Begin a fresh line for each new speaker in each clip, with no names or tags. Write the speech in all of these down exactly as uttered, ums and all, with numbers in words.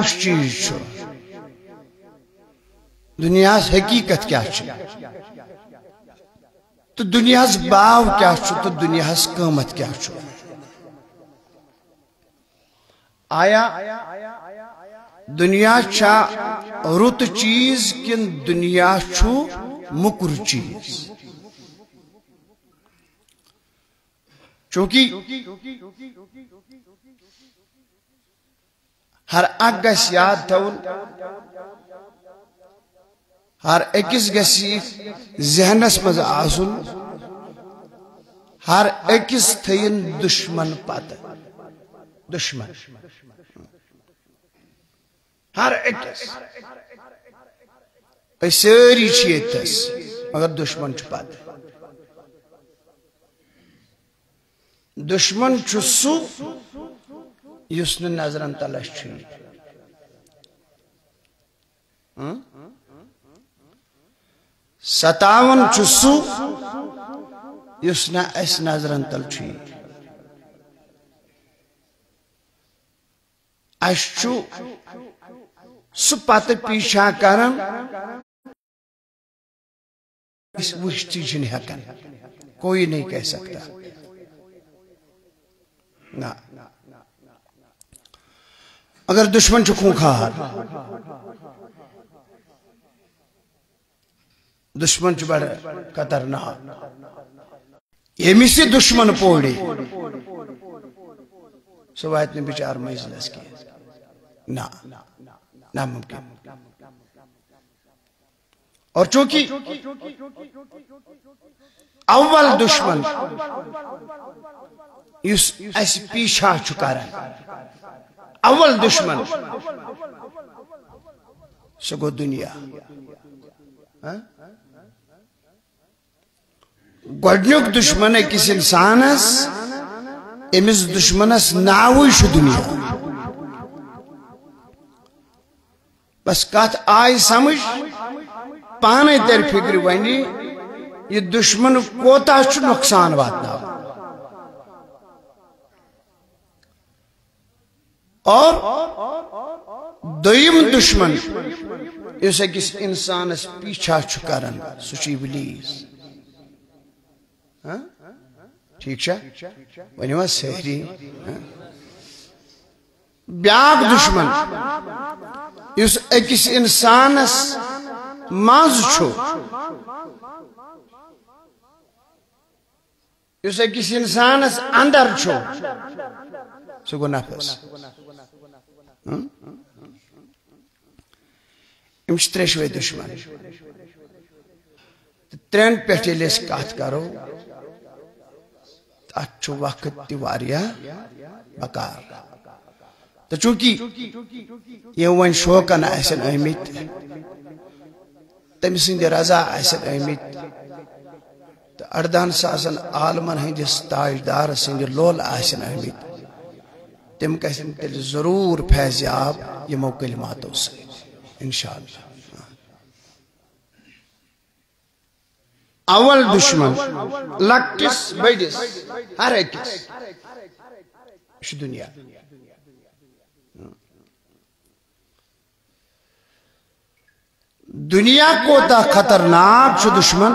کُس چیز چھُ دنیاہس حقیقت کیا چھُ تو دنیاہس باو کیا چھُ تو دنیاہس قیمت کیا چھُ آیا دنیا چھا رُت چیز کن دنیا چھُ مُکر چیز چونکہ ہر اک گژھِ یاد تھاوُن ہر أکِس گژھِ ذہنس مز آسُن ہر أکِس تھٲیِن دشمن پتہ دشمن ہر أکِس أسۍ سٲری چھِ ییٚتس مگر دشمن چھُ پتہ دشمن چھُ سُہ یُس نہٕ نظرن تلس چھُ ستاون چھُ سُہ یُس نہٕ اَسہِ نظرن تل چھُ اَسہِ چھُ سُہ پتہٕ پیچھا کران أسۍ وٕچھتھٕے چھِنہٕ ہٮ۪کان کوئی نہیں کہہ سکتا نہ اگر دشمن چھُ خوٗنخوار دشمن چھُ بڑٕ خطرناک ییٚمِس یہِ دشمن پورِ سُہ واتہِ نہٕ بِچار منزلس کینٛہہ نہ ناممکن اور چونکہ اول دشمن یُس اَسہِ پیچھا چھُ کران اول دشمن سُہ گوٚو دنیا گۄڈنیُک دشمن أکِس اِنسانس أمِس دشمنس ناوٕے چھُ دنیا بس کتھ آیہِ سمجھ پانے تر فکر وَنہِ یہِ دشمن کوتاہ چھُ نۄقصان واتناوان اور دوٚیِم دشمن یُس أکِس اِنسانس پیچھا چھُ کران سُہ چھُ ابلیٖس ٹھیٖک چھا ؤنِو حظ سٲری بیٛاکھ دشمن یُس أکِس اِنسانس منٛز چھُ یُس أکِس اِنسانس اندر چھُ سُہ گوٚو نفس یِم چھِ ترٛیشوے دشمن تہٕ ترٛٮ۪ن پٮ۪ٹھ ییٚلہِ أسۍ کتھ کرو تتھ چھُ وقت تہِ واریاہ بکار تہٕ چوٗنٛکہِ یِم وۄنۍ شوقن آسن آمٕتۍ تٔمۍ سٕنٛدِ رضا آسن آمٕتۍ تہٕ اردہن ساسن عالمن ہٕنٛدِس تاجدار سٕنٛدِ لول آسن آمٕتۍ تِم گژھن تیٚلہِ ضروٗر فیضیاب یِمو کلماتو سۭتۍ انشاء اللہ اول دشمن لۄکٹِس بٔڑِس ہر أکِس یہِ چھُ دُنیا دنیا کوتاہ خطرناک چھُ دشمن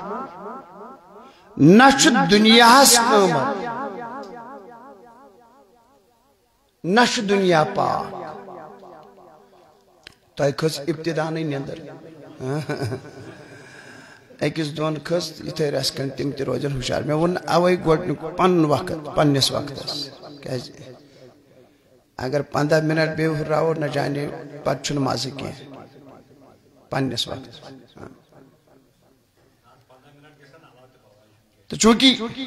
نہ چھُ دنیاہس قۭمت نہ چھُ دنیا پاک تۄہہِ کھٔژ ابتدانٕے نیٚنٛدٕر أکِس دۄن کھٔژ یِتھٕے رَژھِ کھنٛڈ تِم تہِ روزن ہُشار مےٚ ووٚن اَوَے گۄڈٕنیُک پنُن وقت پننِس وقتس کیٛازِ اگر پنٛداہ مِنٹ بیٚیہِ ہُرراوو نہ جانے پتہٕ چھُنہٕ مزٕ کینٛہہ پننِس وقتس تہٕ چوٗنٛکہِ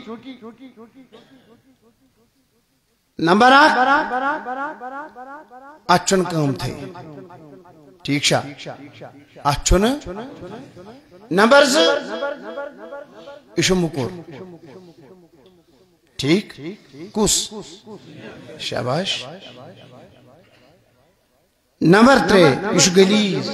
نمبر اکھ اتھ چھُنہٕ قۭمتھٕے ٹھیٖک چھا اتھ چھُنہٕ نمبر زٕ یہِ چھُ موٚکُر ٹھیٖک کُس شاباش نمبر ترٛےٚ یہِ چھُ غلیٖظ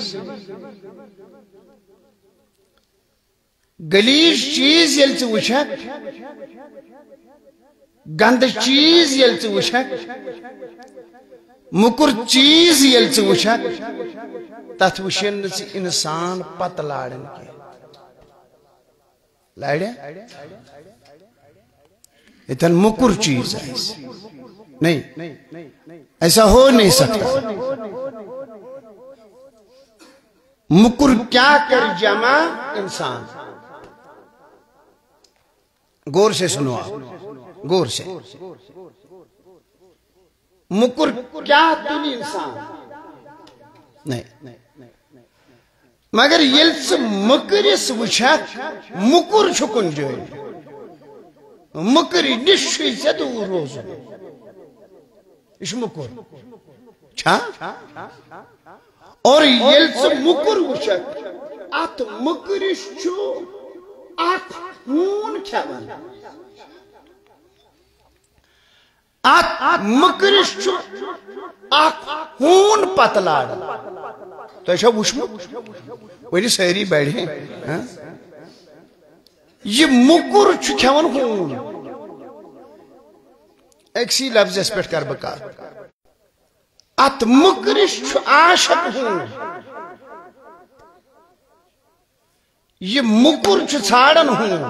غلیٖظ چیٖز ییٚلہِ ژٕ وٕچھکھ گندٕ چیٖز ییٚلہِ ژٕ وٕچھکھ مکر چیز یل ژٕ وٕچھکھ تتھ وٕچھن نہٕ ژٕ انسان پتہٕ لارن کینٛہہ لاڑیا اتن مکر چیز آئیس نہیں ایسا ہو نہیں سکتا مکر کیا کر جمع انسان غور سے سنو آپ غور سے مکر کیا تلی انسان نہیں مگر یل سے مکرس وچھک مکر چھکن جو مکری نشوی سے دور روزن اش مکر چھا اور یل سے مکر وچھک ات مکرش چھو ات ہون کھیون ات مکرش چھو ات ہون پتلار تو ایسا وشمو وہی سہری بیٹھے یہ مکر چھو کھیون ہون ایک سی لفظ اس پیٹ کر بکا ات مکرش چھو عاشق ہون یہ مکر چھو ژھاڑن ہون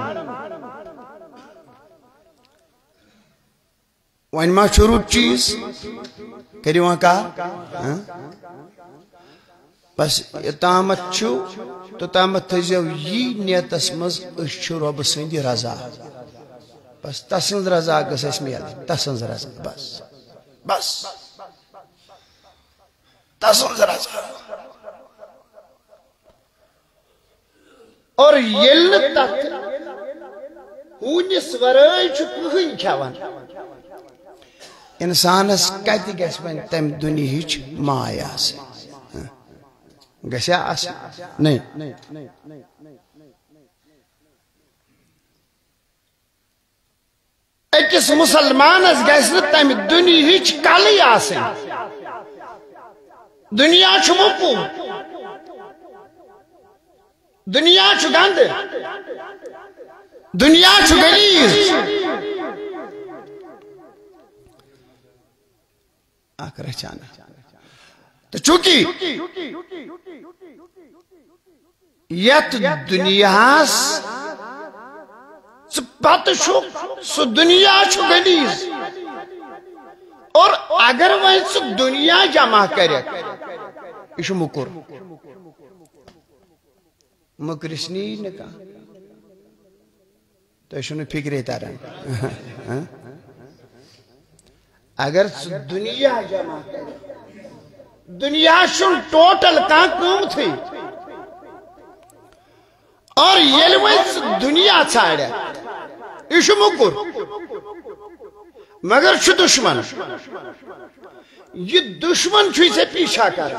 وائن ما شروع چیز کری وہاں کہا بس اتامت چھو تو تامت تھیزیو یہ نیت اسمز اشچو رب سندی رضا بس تسند رضا گس اس میں یاد تسند رضا بس بس تسند رضا اور یل تک ہونس ورائی چھو کہن کھیوان انسانس کتی گیس بین تم دنیا ہیچ مایا سے گسیا آس نہیں ایکس مسلمان اس گیس تم دنیا ہیچ کالی آسے دنیا چھو مکو دنیا چھو گند دنیا چھو گلیز آکر اچانا تو چونکہ یت دنیاس پت چھو سو دنیا چھو گلیز اور اگر وہ سو دنیا جمع کرے یہ مکر مکرسنی نکا تو یہ فکر تارن اگر دنیا جمع کرے دنیا شن ٹوٹل کان کم تھی اور یہ دنیا چھاڑے یہ مکر مگر چھ دشمن یہ دشمن چھو اسے پیچھا کر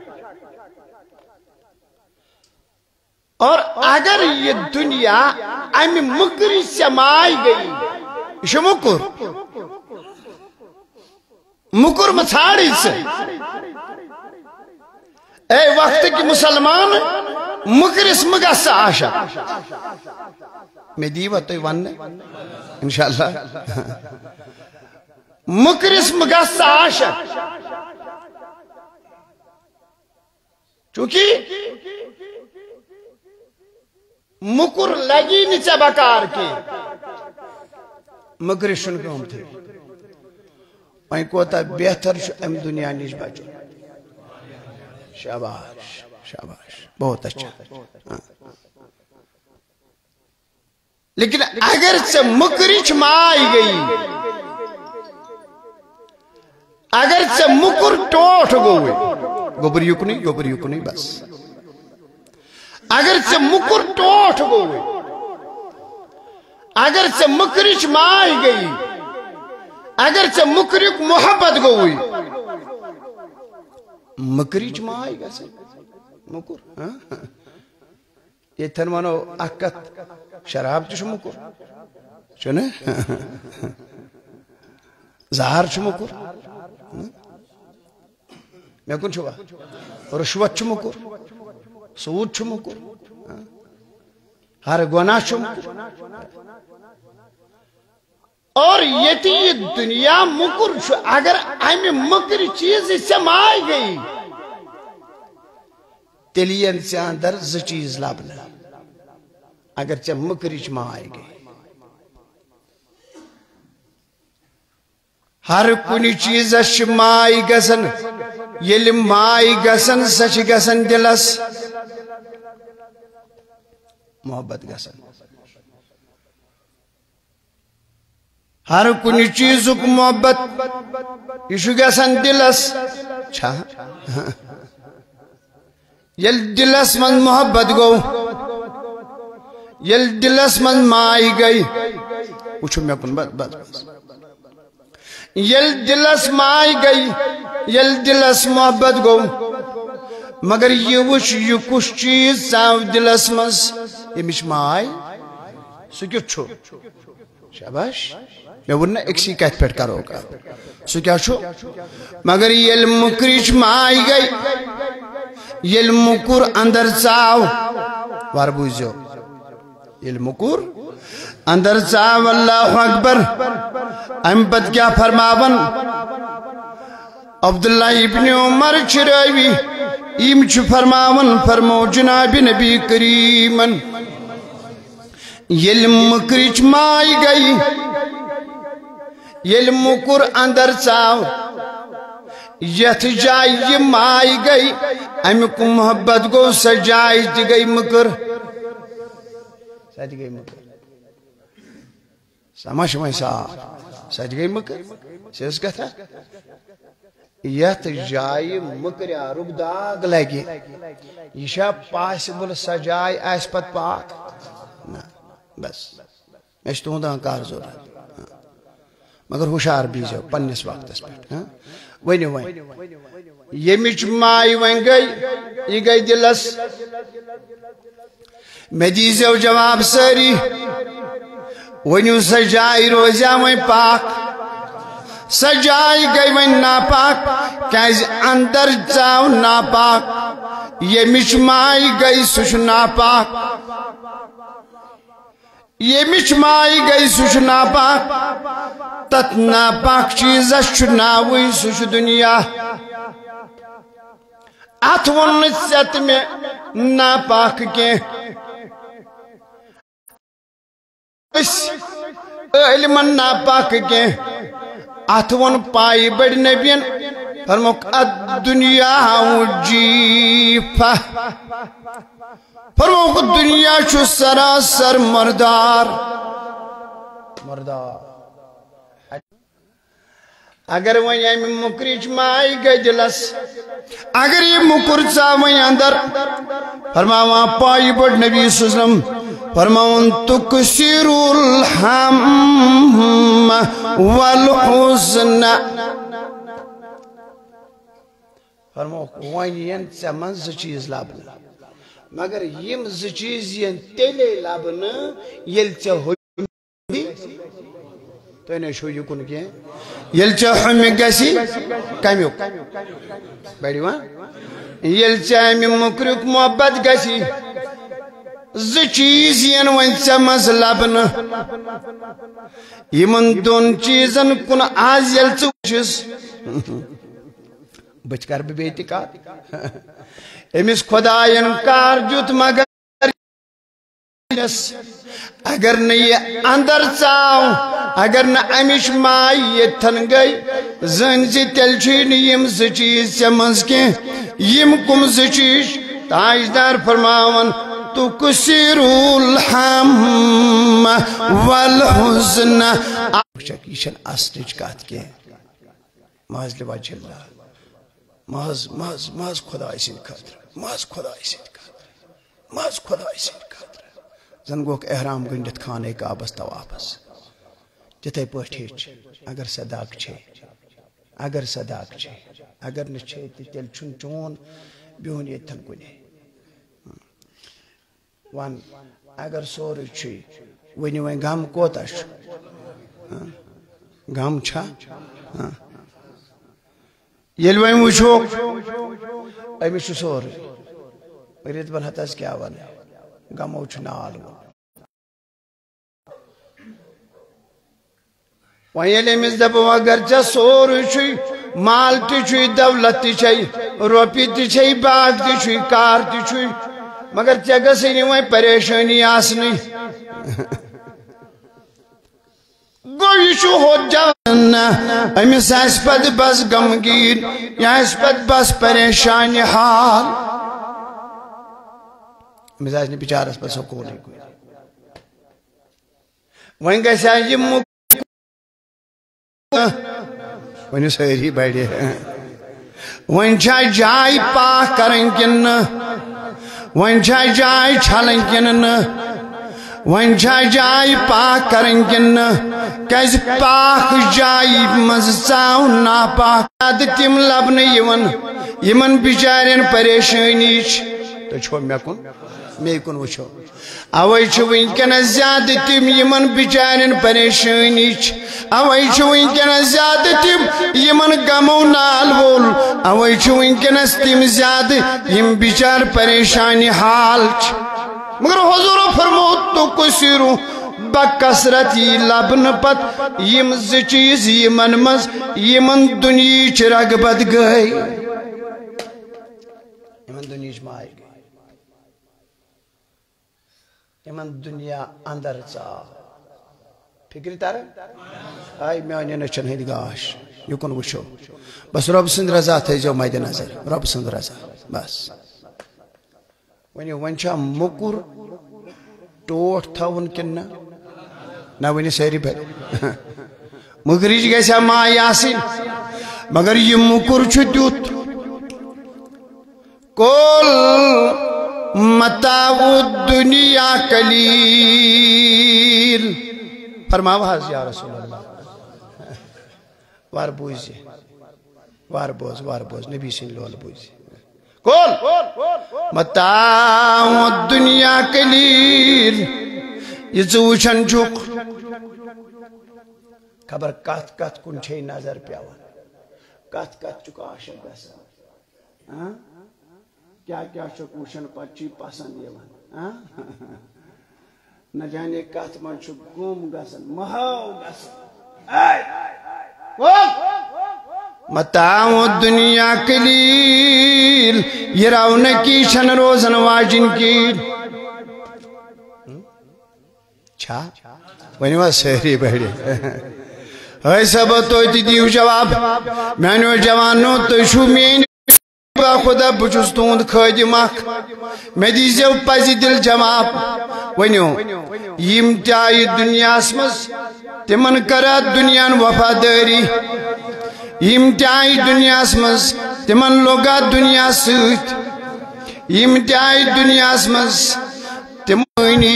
اور اگر یہ دنیا امی مکری سے مائی گئی یہ مکر مکر مچھاڑی سے اے وقت کی مسلمان مکرس مگس آشا میں دیوہ تو وننے انشاءاللہ مکرس مگس آشا چونکہ مکر لگی نیچے بکار کی مکرشن کیوں تھے وہیں کوتا بہتر شو ام دنیا نیش بچو شاباش شاباش بہت اچھا لیکن اگر سے مکرچ مائی گئی اگر سے مکر ٹوٹ گوئے گوبر یکنی گوبر یکنی بس اگر سے مکر ٹوٹ گوئے اگر سے مکرچ مائی گئی اگر سے مکرک محبت گوئی مکریچ مائی گا سے مکر یہ تھن مانو اکت شراب چھ مکر چنے زہر چھ مکر میں کن چھوا رشوت چھ مکر سود چھ مکر ہر گناہ چھ مکر اور یتی یہ دنیا مکر چھو اگر ہمیں مکر چیز سے مائی گئی تلین سے اندر ز چیز لابنا اگر چا مکرچ مائی گئی ہر کنی چیز اش مائی گسن یل مائی گسن سچ گسن دلس محبت گسن ہر کنی چیز کو محبت یہ گسن دلس چھا یل دلس من محبت گو یل دلس من مائی گئی پوچھو میں اپن بس بس یل دلس مائی گئی یل دلس محبت گو مگر یہ وچ یہ کچھ چیز ساو دلس مز یہ مش مائی سو کیوں چھو شاباش میں ورنہ اکسی کہت پیٹ کرو گا سو کیا چھو مگر یل مکریچ مائی گئی یل مکر اندر ساو واربوزیو یل مکر اندر ساو اللہ اکبر ام پت کیا فرماون عبداللہ ابن عمر چراوی ایم چھ فرماون فرمو جناب نبی کریمن یل مکرچ مائی گئی یل مکر اندر ساو یت جائی یہ مائی گئی ام کو محبت گو سجائی دی گئی مکر سجائی گئی مکر سمجھ میں صاحب سجائی گئی مکر سیز کہتا یت جائی مکر رب داغ لگی یہ شاہ پاسبل سجائی ایس پت پاک نا بس میں تو ہوں کار ضرورت مگر ہوشار بیزو پنس وقت اس پیٹ وینی وین یہ مچ مائی وین گئی یہ گئی دلس میں دیزو جواب ساری ونیو سجائی روزیا وین پاک سجائی گئی وین ناپاک کیز اندر جاؤ ناپاک یہ مچ مائی گئی سوش ناپاک یہ مچ مائی گئی سوش ناپاک تت ناپاک چیز اش ناوی سوش دنیا اتون ست میں ناپاک کے علم ناپاک کے اتون پائی بڑ نبین فرموک الدنیا جیفہ فرموک دنیا چو سراسر مردار مردار اگر وہیں یہ مکریچ مائی گئی دلس اگر یہ مکرچا وہیں اندر فرماوان پائی بڑ نبی صلی اللہ علیہ وسلم فرماوان تکسر الحم والحزن فرماوان وہیں یہ سمن ز چیز لابنا مگر یہ ز چیز یہ تیلے لابنا یل چا ہوئی تو انہیں شو یکن کیا یل چا ہمی گسی کمیو بیڑی وہاں یل چا ہمی مکرک محبت گسی ز چیز ین ونچا مزلبنا یمن دون چیزن کن آز یل چوشس بچکار بھی بیٹی کا امیس خداین کار جوت مگر اگر نہ یہ اندر چاو اگر نہ امیش مائی یہ تھن گئی زنزی تلچین یم زچیز چمز کے یم کم زچیش تاجدار فرماون تو کسر الحم والحزن شکیشن اسنج کات کے محض لواجہ اللہ محض محض محض خدا اسید خاطر محض خدا اسید خاطر محض خدا اسید خاطر زنگوک احرام گنڈت خانے کا آبس تواپس جتے پوٹھیچ اگر صداق چھے اگر صداق چھے اگر نچھے تیل چون چون بیون یہ تھن کنے وان اگر سوری چھے ونی وین گام کوتاش گام چھا یلوین وچھو ایمی شو سوری ریت بن حتاز کیا وانے گام اوچھ نال ویلی مز دبو اگر چا سور چھوئی مال تی چھوئی دولت تی چھوئی روپی تی چھوئی باغ تی چھوئی کار تی چھوئی مگر چگہ سے نہیں وہی پریشانی آسنی گوئی شو ہو جانا امیس ایس پد بس گمگین یا ایس پد بس پریشانی حال امیس ایس نے بیچارس پر سکولی کوئی وہیں گئے سائجی مک وہیں سہری بیٹھے وہیں چھائی جائی پاک کریں کن وہیں چھائی جائی چھلیں کن وہیں چھائی جائی پاک کریں کن کیس پاک جائی مزساو ناپاک آدھ تیم لبن یمن یمن بیچارین پریشانیچ تو چھو میں کن میں کن وچھو اوئی چھو انکن زیادہ تیم یمن بیچارین پریشانیچ اوئی چھو انکن زیادہ تیم یمن گمو نال بول اوئی چھو انکن تیم زیادہ یم بیچار پریشانی حال چھ مگر حضور فرموت تو کسیرو بکسرتی لبن پت یم زچیز یمن مز یمن دنیا چھ رغبت گئی یمن دنیا چھ مائی گئی یمن دنیا اندر چا فکری تارا آئی میں آنیا نچن ہے دگاش یکن وچھو بس رب سند رضا تھے جو مائد نظر رب سند رضا بس ونی ونچا مکر ٹوٹ تھا ونکن نا ونی سیری بھر مگریج گیسا ما یاسین مگر یہ مکر چھتیوت کول متاع الدنیا قلیل فرماو حض یا رسول اللہ وار بوزی وار بوز وار بوز نبی سن لول بوزی کول متاع الدنیا قلیل یہ زوچن چک خبر کت کت کن چھے نظر پیاوان کت کت چکا عاشق بسا کیا کیا شکوشن پچی پسند یوان نہ جانے کت من چھ گم گسن مہاو گسن متاع الدنیا قلیل یہ رونقی چھن روزن واجن کی چھا ونیو سہری بڑی ہے سب تو دیو جواب میں جوانو تو شو مین خدا بچس تند خادم اخ میں دیزیو پزی دل جواب ونیو یم تائی دنیا مز تمن کرا دنیا وفاداری یم تائی دنیا مز تمن لوگا دنیا سوت یم تائی دنیا مز تمنی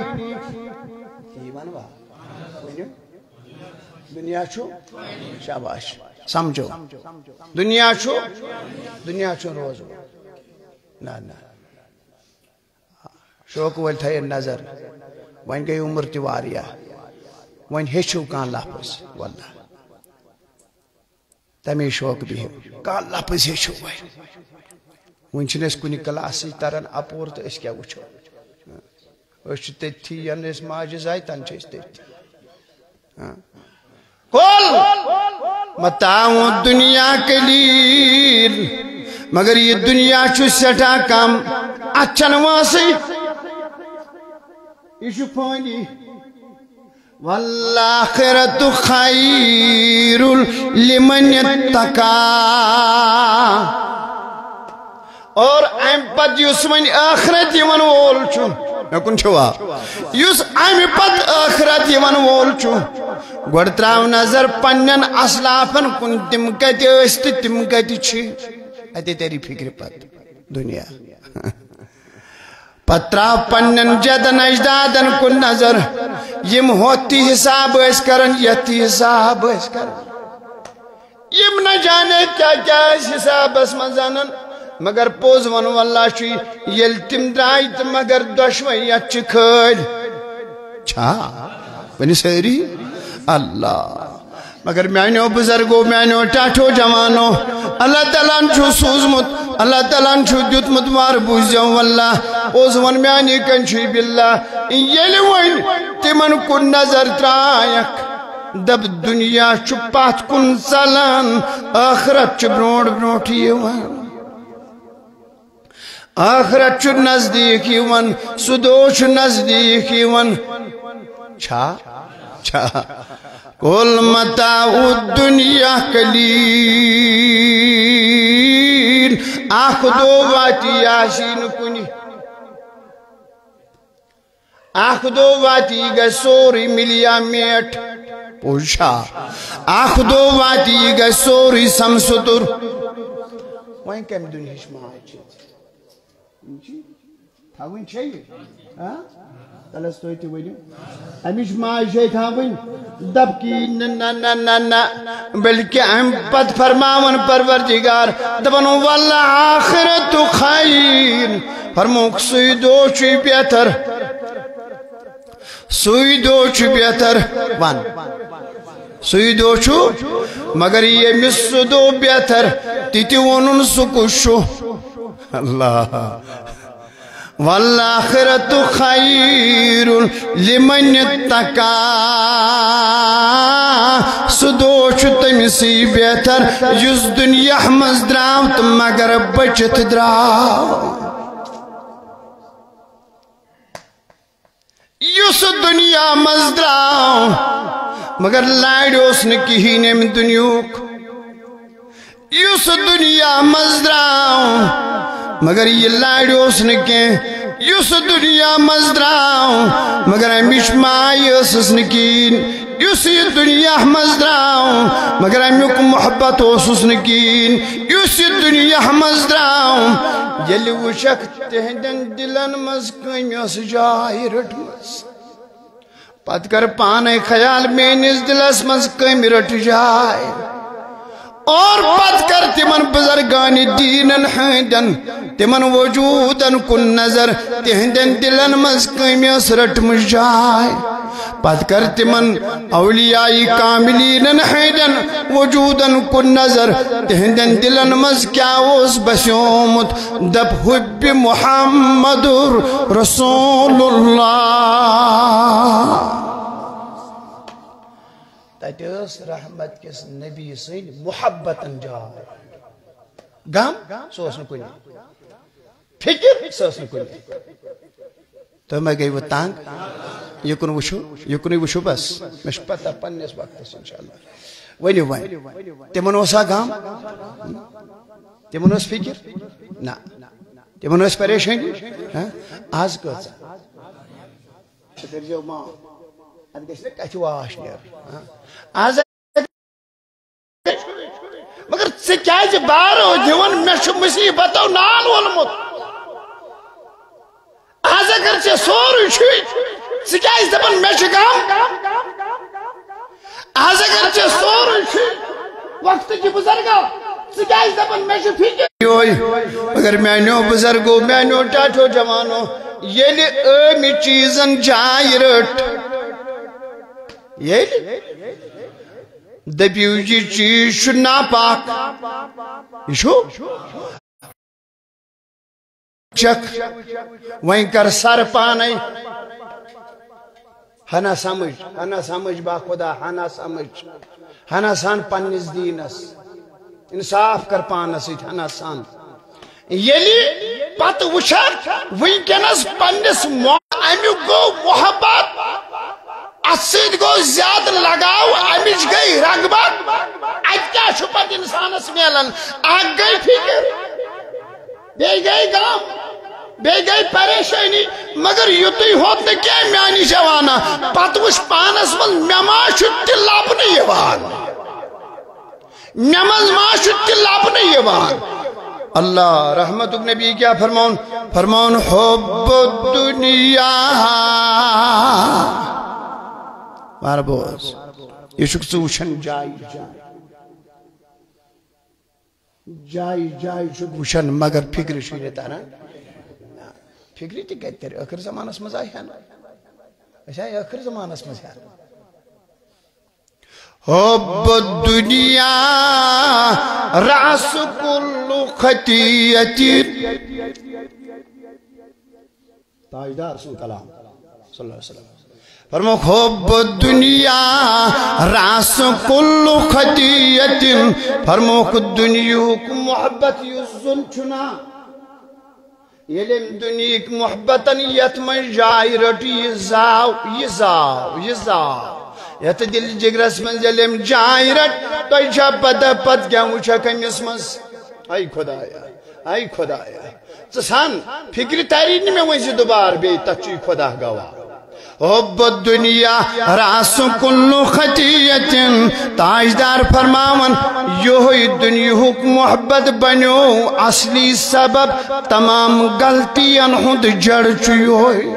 دنیا چھو شاباش سمجھو دنیا چھو دنیا چھو روز نا نا شوق ول تھے نظر وین گئی عمر تی واریا وین ہیچو کان لفظ واللہ تمی شوق بھی ہے کان لفظ ہیچو وین وین چھنس کنی کلاسی ترن اپور تو اس کیا وچھو اس تیتھی یعنی اس ماجز آئی تن چھس تیتھی کول متاع الدنیا قلیل مگر یہ دنیا چھو سٹھا کم اچھن واسی یہ چھو پانی والآخرت خیر لمن اتقا اور ایم پت یس من آخرت یمن وول چھو میں کن چھوا یس ایم پت آخرت یمن وول چھو گوڑ تراو نظر پنن اسلافن کن تم کتی استی تم کتی چھی اتی تیری فکر پت دنیا پتراو پنن جدن اجدادن کن نظر یم ہوتی حساب اس کرن یتی حساب اس کرن یم نہ جانے کیا کیا اس حساب اس مزانن مگر پوز ون واللہ چی یل تم درائیت مگر دشوئی اچھ کھل چھا ونی سیری اللہ مگر میانو بزرگو میانو ٹاٹھو جوانو اللہ تعالیٰ چھو سوزمت اللہ تعالیٰ چھو دیتمت وار بوزیوں واللہ اوز ون میانی کنچوی باللہ یلی وین تمن کن نظر ترائک دب دنیا چپات کن سالان آخرت چھ برونڈ برونڈ یوان آخرت چھ نزدیک یوان سدو چھ نزدیک یوان چھا چھا قل متاع الدنیا قلیل آخ دو واتی یاسین کنی آخ دو واتی گا سوری ملیا میٹ پوچھا آخ دو واتی گا سوری سمسطر وائن کم دنیاش ماہی چیز تھاوین چاہیے تلس توی تی ویڈیو امیش ماہی چاہیے تھاوین دب کی نا نا نا نا بلکہ ہم پت فرماون پروردگار دبنو واللہ آخرت خیر فرموک سوی دو چوی بیتر سوی دو چو بیتر وان سوی دو چو مگر یہ مس دو بیتر تیتی ونن سکشو اللہ والآخرت خیر لمن اتقا سدو چو تمسی بیتر جس دنیا مزدراو تم مگر بچت دراو یس دنیا مزدراو مگر لائڑوس نکی نیم دنیوک یس دنیا مزدراو مگر یہ لائڑوس نکی یس دنیا مزدراو مگر امیش مائی اسس نکین یس یہ دنیا مزدراو مگر امیوک محبت اسس نکین یس یہ دنیا مزدراو یلی وشک تہدن دلن مز کمیس جائی رٹمس پت کر پانے خیال مینس دلس مز کمی رٹ جائی اور پت کر تمن بزرگان دینن حیدن تمن وجودن کن نظر تہدن دلن مز کمیس رٹمس جائی پت کر تمن اولیاء کاملین حیدن وجودن کن نظر تہدن دلن مز کیا اس بسیومت دب حب محمد رسول اللہ تیس رحمت کس نبی سین محبتن جائے غم سوس نکنی فکر سوس نکنی تو میں گئی وہ تانگ یکن وشو یکن وشو بس مش پتہ پنیس وقت انشاءاللہ ونی وین تمن اوسا غم تمن اوس فکر نا تمن اوس پریشانی آز کچھ شکر جو ماں اد گھن کت واش نیر آز مگر ثہ بارو دان مے مصیبتو نال وولمت آز اگر ے سوری ثہ دپان مے غم آز اگر ے سوری وقت کی بزرگا ثہ دپان مے فکر مگر میانو بزرگو میانو ٹاٹو جوانو یل امی چیزن جائی رٹ یہ دبیو جی چیز شو ناپاک یہ شو چک وہیں کر سر پانے ہنا سمجھ ہنا سمجھ با خدا ہنا سمجھ ہنا سان پنیس دینس انصاف کر پانس ہنا سان یلی پت وشار وہیں کنس پنیس امیو گو محبت اسید گو زیادہ لگاو امیج گئی رغبت ات کیا چھپت انسانس میلن آگ گئی فکر بے گئی غم بے گئی پریشانی مگر یوتی ہوت نے کیا میانی جوانا پت وش پانس من مما چھتی لابنی یوان ممز ما چھتی لابنی یوان اللہ رحمت نبی کیا فرمون فرمون حب الدنیا مار بوز یہ شک سوشن جائی جائی جائی جائی شک وشن مگر فکر شیرے تارا فکری تی کہتے رہے اخر زمان اس مزائی ہے نا ایسا ہے اخر زمان اس مزائی ہے حب الدنیا رأس کل خطیتی تاجدار سن کلام صلی اللہ علیہ وسلم فرمو حب الدنیا راس کل خطیت فرمو خود دنیا کو محبت یزن چنا یلیم دنیا کی محبتن یتمن جائی رٹی یزاو یزاو یزاو یت دل جگرس من یلیم جائی رٹ تو ایچا پتا پت کیا مجھا کمیس مز آئی خدایا آئی خدایا سسان فکر تارین میں ویسے دوبار بے تچی خدا گوا حب الدنیا راس کل خطیت تاجدار فرماون یہی دنیا کو محبت بنو اصلی سبب تمام غلطیاں ہند جڑ چوئی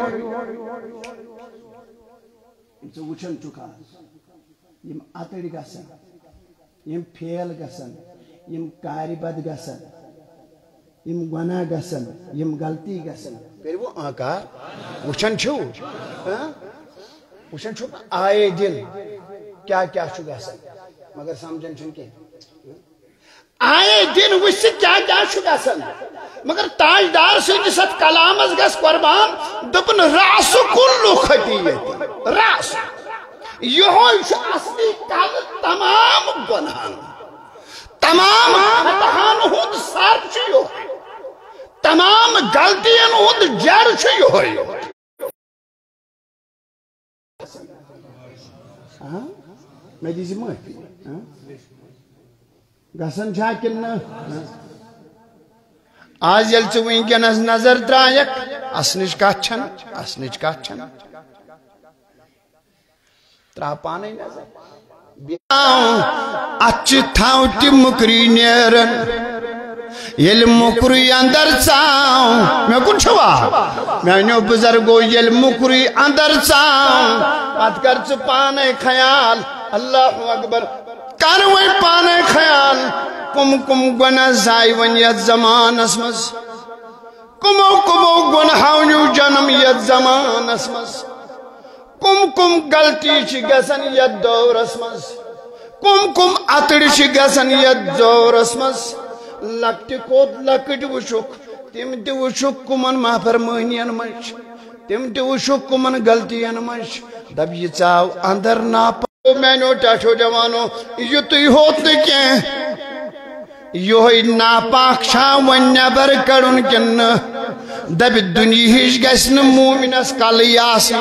انسو وچھن چکا یم اتڑ گسن یم پھیل گسن یم کاری بد گسن یم گناہ گسن یم غلطی گسن پھر وہ آکار وچھن چھو وچھن چھو آئے دن کیا کیا چھو گسن مگر سمجھن چھن کے آئے دن وچھ کیا کیا چھو گسن مگر تاجدار سے جسد کلام از گس قربان دپن راس کل خطیت راس یہوئی چھو اصلی کل تمام گناہن تمام خطہان ہود سار چھو تمام غلطیاں ہود جڑ چھو ہوئی میں دیسی معافی گسن چھا کننا آج یل چھ ونکینس نظر ترائیک اسنچ کتھ چھن اسنچ کتھ چھن ترا پانے نظر اچھ تھاو تی مکری نیرن یل مکری اندر چاو میں کن چھوا میں نیو بزرگو یل مکری اندر چاو پت کر چھ پانے خیال اللہ اکبر کروئی پانے خیال کم کم گناہ زائی ونیت زمان اسمس کمو کمو گناہو نیو جنم یت زمان اسمس کم کم غلطی چھ گسن یت دور اسمس کم کم اتڑ چھ گسن یت دور اسمس لکٹ کود لکٹ وشک تم تی وشک کمن محفرمانین منچ تم تی وشک کمن غلطین منچ دب یہ چاو اندر ناپا میں نو ٹاٹھو جوانو یہ تو ہی ہوت نکیں یہ ناپاک شاہ و نبر کرن کن دب دنیا ہیچ گسن مومنس کالی آسن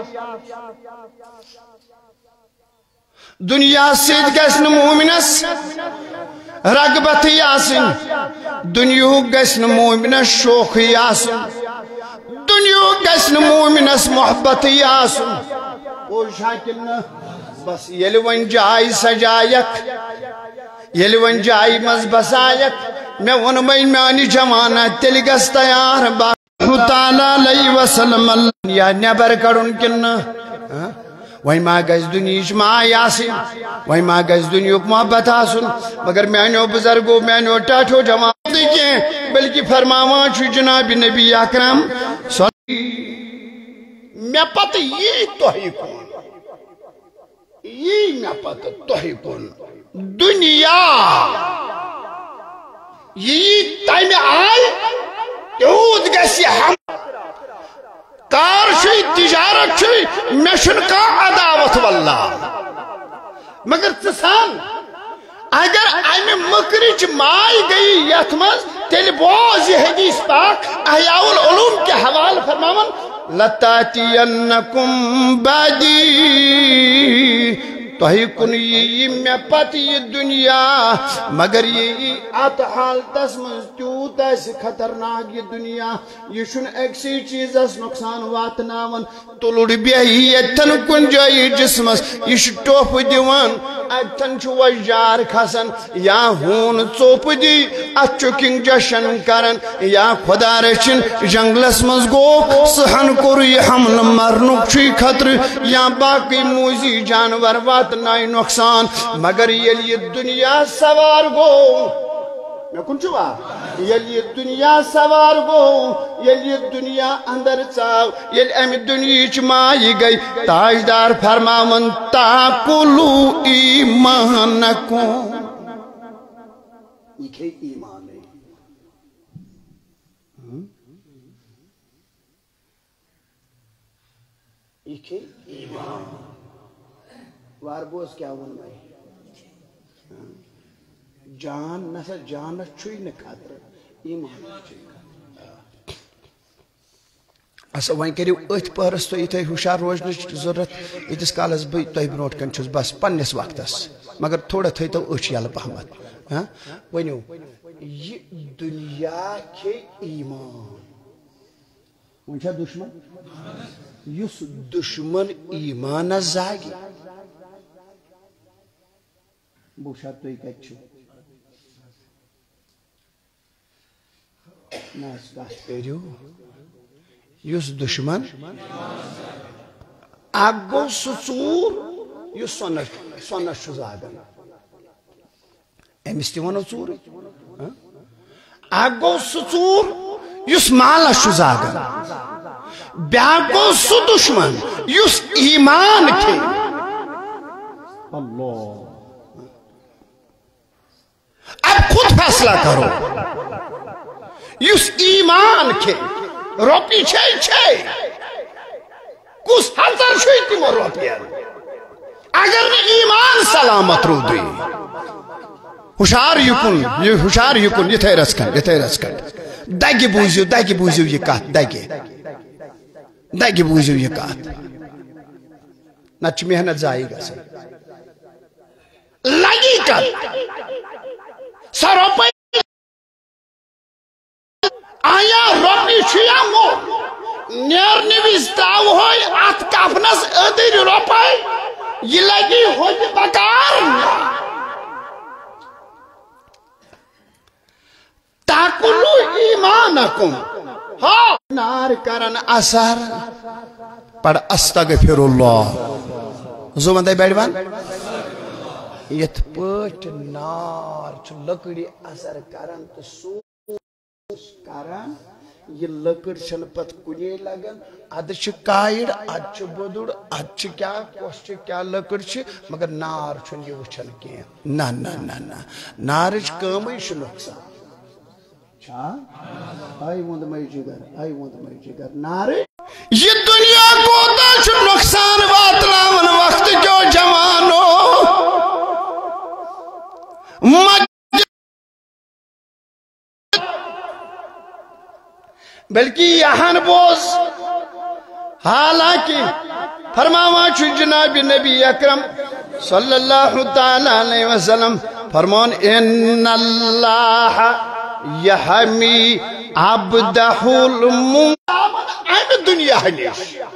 دنیا سید گسن مومنس رغبت آسن دنیا گسن مومنس شوق آسن دنیا گسن مومنس محبت آسن وہ شاکل بس یل ون جائی سجایک یل ون جائی مز بسایک میں ون میں میانی جمانہ تل گس تیار باہو تعالیٰ علیہ وسلم یا نبر کرن کن وہی ماں گز دنیاش ماں یاسن وہی ماں گز دنیا کو محبت آسن مگر میانو بزرگو میانو ٹاٹھو جوان دیکھیں بلکہ فرماوان چھو جناب نبی اکرم میں پتہ یہ توہی کون یہ میں پتہ توہی کون دنیا یہ تائم آئی یہود گیسی ہم کار شوی تجارت شوی میشن کا عداوت واللہ مگر تسان اگر آئیم مکرچ مائی گئی یتمز تیل بوز یہ حدیث پاک احیاء العلوم کے حوال فرماون لَتَاتِيَنَّكُمْ بَعْدِي توہی کن یہ میں پت یہ دنیا مگر یہ آت حال تس مزتیوت ایسی خطرناک یہ دنیا یہ شن ایکسی چیز اس نقصان واتناون تلوڑ بیہی ایتن کن جائی جسمس یہ شٹوپ دیوان ایتن چو وجار کھسن یا ہون چوپ دی اچھو کنگ جشن کرن یا خدا رچن جنگلس مز گو سہن کوری حمل مرنک چوی خطر یا باقی موزی جانور وات نائی نقصان مگر یہ دنیا سوار گو میں کن چھوا یہ دنیا سوار گو یہ دنیا اندر چاو یہ امی دنیا چمائی گئی تاجدار فرماون تاکلو ایمانکو یہ کھے ایمان ہے یہ کھے ایمان وار بوز کیا ون بھائی جان نسا جانس چھوئی نکھاتر ایمان چھوئی اسا وائن کریو ات پہرس تو ایتھے ہوشار روزنچ ضرورت ایتس کالس بھئی تو برونٹ کن چھس بس پنس وقتس مگر تھوڑا تھے تو اچھ یل پہمت ونیو یہ دنیا کے ایمان ونچا دشمن یس دشمن ایمان زاگی بوشا تو ہی کچھو ناس کاس پیریو یس دشمن اگو سچور یس سونش سونش زاگن امس تہ ونو ژور اکھ گو سہ ژور یس مالس زاگن بیاکھ گو سہ دشمن یس ایمان کھے اللہ اب خود فیصلہ کرو یس ایمان کھے روپی چھے چھے کس ہزار چھوئی تیمو روپی اگر ایمان سلامت رو دی ہوشار یکن یہ ہوشار یکن یہ تھے رسکن یہ تھے رسکن دگی بوزیو دگی بوزیو یہ کات دگی دگی بوزیو یہ کات نچ محنت زائی گا سے لگی کت سا روپی آیا روپی چھیا مو نیر نویستاو ہوئی آت کافنس ادھر روپی یہ لگی ہوئی بکار تاکلو ایمانکم ہاں نار کرن اثر پڑھ استغفر اللہ زوبان دائی بیڑ بان یت پوٹ نار چھ لکڑی اثر کرن تو سوس کرن یہ لکڑ چھن پت کنی لگن اد چھ کائڑ اد چھ بدڑ اد چھ کیا کوش چھ کیا لکڑ چھ مگر نار چھن یہ وچھن کی نا نا نا نا نارچ کمی چھ نقصان I want my jigger, I want my jigger. نارے یہ دنیا کو دش نقصان واتلاون وقت جو جوانو بلکہ یہاں بوز حالانکہ فرماوا چھو جناب نبی اکرم صلی اللہ تعالیٰ علیہ وسلم فرمان ان اللہ یحمی عبدہ المومن اہم دنیا نش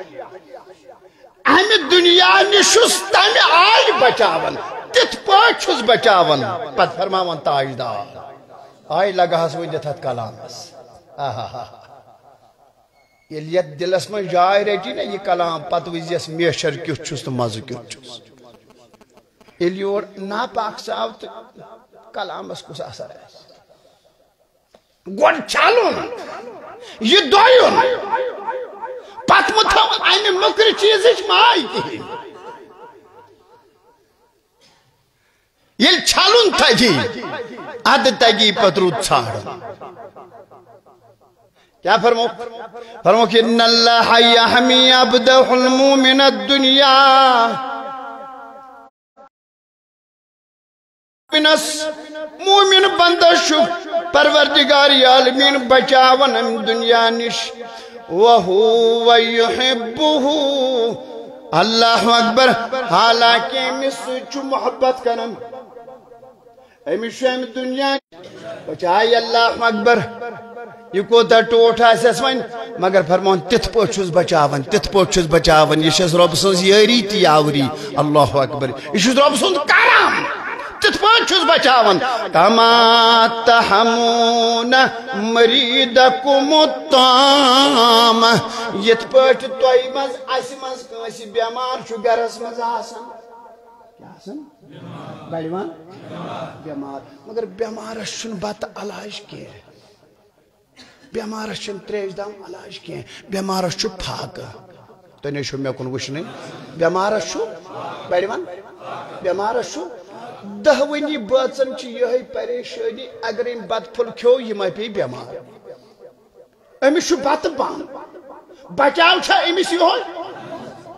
اہم دنیا نشس تم آئی بچاون تت پاچھس بچاون پت فرماون تاجدار آئی لگا ہس ودت ہت کلامس یل یت دلس من جائے رٹی نا یہ کلام پت وزیس میشر کیت چھس تو مزہ کیت چھس یل یور ناپاک ساو تو کلامس کس اثر ہے گوڑ چالون یہ دوئون پت متھو آئین مکر چیز اچ مائی کی یہ چالون تجی اد تجی پترود چھاڑ کیا فرمو فرمو کہ ان اللہ یحمی عبدہ المومن الدنیا مومن بندہ شک پروردگاری عالمین بچاون ام دنیا نش وہو یحبہو اللہ اکبر حالانکہ امس چو محبت کرن امس ام دنیا بچائی اللہ اکبر یہ کو تا ٹوٹ آسس ون مگر فرمان تت پوچھس بچاون تت پوچھس بچاون یہ شس رب سنز یاری تی آوری اللہ اکبر یہ شس رب سنز کرم تت پوچھس بچاون کما تحمون مریدکم الطام یت پوچھ توئی مز اس مز کنسی بیمار چھو گرس مز آسن کیا آسن بیڑوان بیمار مگر بیمارس چھن بات علاج کی بیمارس چھن تریش دام علاج کی بیمارس چھو پھاک تو نہیں شو میں کن وشنی بیمارس چھو بیڑوان بیمارس چھو دہونی باچن چی یہی پریشانی اگر ان بات پھل کھو یہ میں پی بیمار امیس چھو بات بان بچاو چھا امیس یہ ہوئی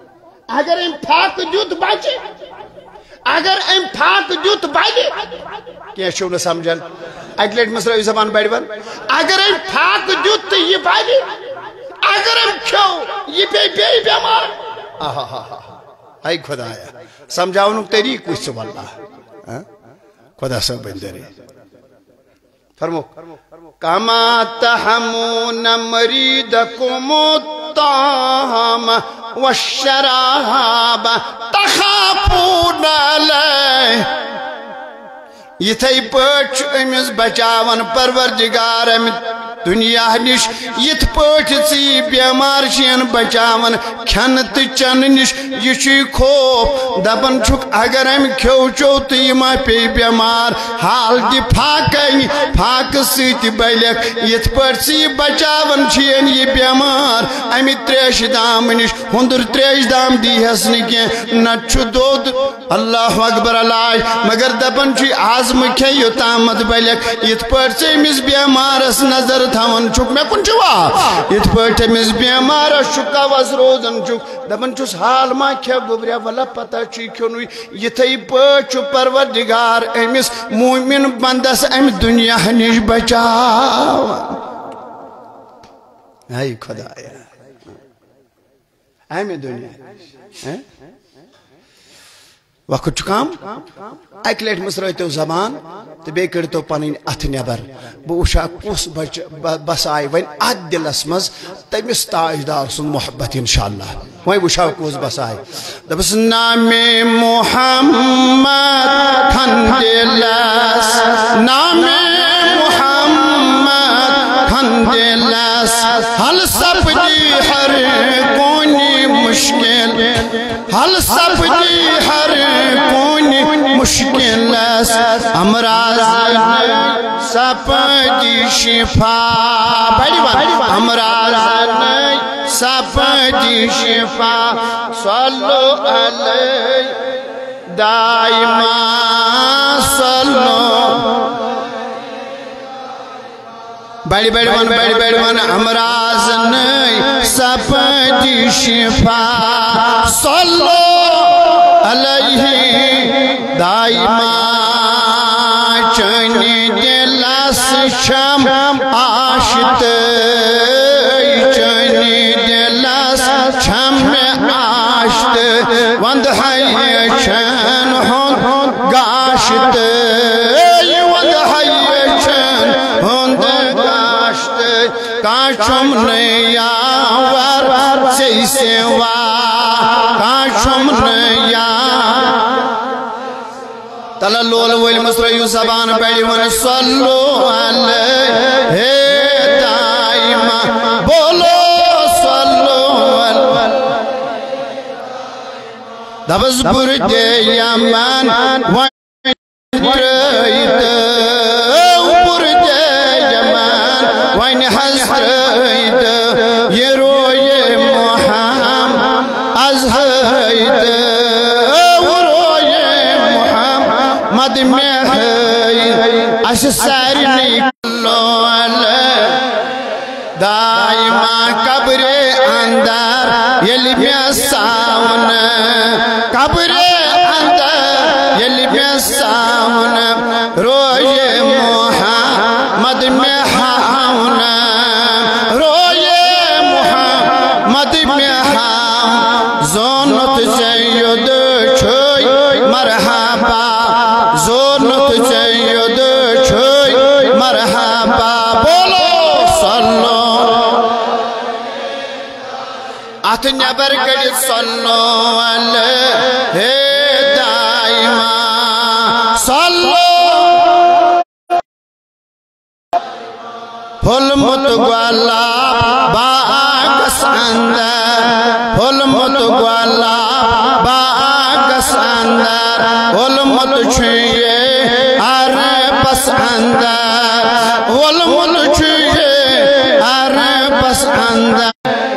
اگر ام پھاک دیت بچہ اگر ام پھاک دیت بڑی کیا چھو نہ سمجھن اک لٹ مسرا زبان بڑی بن اگر ام پھاک دیت تو یہ بڑی اگر ام کھو یہ بے بے بیمار آہا ہا ہا اے خدایا سمجھاؤں طریق کچھ سب اللہ خدا سب بندرے فرمو کما تحمون مریدکم الطعام والشراب تخافون علیہ یتھے پٲٹھۍ أمِس بچاون پروردگار امہِ دنیا نش یتھ پٲٹھۍ ژٕ بیمار چھین بچاون کھٮ۪نہٕ تہٕ چٮ۪نہٕ نش یہِ چھُے خوف دپان چھُکھ اگر امہِ کھیو چیو تہٕ یہِ ما پیٚیہِ بیمار حال دِ پھاکے پھاکہٕ سۭتۍ بلکھ یتھ پٲٹھۍ ژٕ یہِ بچاون چھین یہِ بیمار امہِ تریشہِ دام نش ہُنٛدُر تریش دام دیہس نہٕ کینٛہہ نتہٕ چھُ دۄد اللہ اکبر علاج مگر دپان چھُے آز مہٕ کھے یوٚتامتھ بلکھ یتھ پٲٹھۍ ژٕ أمِس بیمارس نظر تھاون چھُکھ مےٚ کُن چھُوا یتھ پٲٹھۍ أمِس بیمارس چھُ قوس روزان چھُکھ دپان چھُس حال ما کھے گوٚبریا وَلہ پتہ چھُے کھیوٚنُے یِتھَے پٲٹھۍ چھُ پروردگار أمِس مومِن بندس امہِ دنیا نِش بچاوان اے خدایا امہِ دنیا نِش وقت چکام اک لٹ مسرٲیتو زبان تو بیٚیہِ کٔڑتو پنٕنۍ اتھ نٮ۪بر بہٕ وٕچھا کُس بچ بسایہِ وۄنۍ اتھ دلس منٛز تٔمِس تاجدار سُنٛد محبت انشاءاللہ وۄنۍ وٕچھو کُس بسایہِ دپس نامے محمد تھن دلس نامے محمد تھن دلس حل سپدی ہر کونی مشکل حل سپدی ہر کونی مشکل امراض سپدی شفا بڑی بات امراض سپدی شفا صلو علیہ دائما صلو بڑی بڑی ون بڑی بڑی ون امراض نئی سپدی شفا صلو علیہ دائما چنی دلس شم آشت چنی دلس شم آشت وند ہے چن ہون گاشت وند ہے چن ہون گاشت کاشم نیا ور سی سوا کاشم نیا تلا لول ویل مسرعیو زبان بیڑی ون صلو علیہ دائما بولو صلو علیہ دبز برد یمن وین ترید برد یمن وین حضرید یہ روی محمد از حید مد میں ہے اس سارنی کلو علیہ دائما قبر اندر یلی میں ساون قبر اندر یلی میں ساون روئے محمد میں ہاون روئے محمد میں ہاون زونت سید چھوئی مرحبا زونت سید چھوئی مرحبا بولو صلو ات نبر کڑی صلو علیہ دائما صلو پھل مت گوالا باغس اندر پھل مت گوالا باغس اندر پھل مت چھوئے عربس اندر پھل مت چھوئے عربس اندر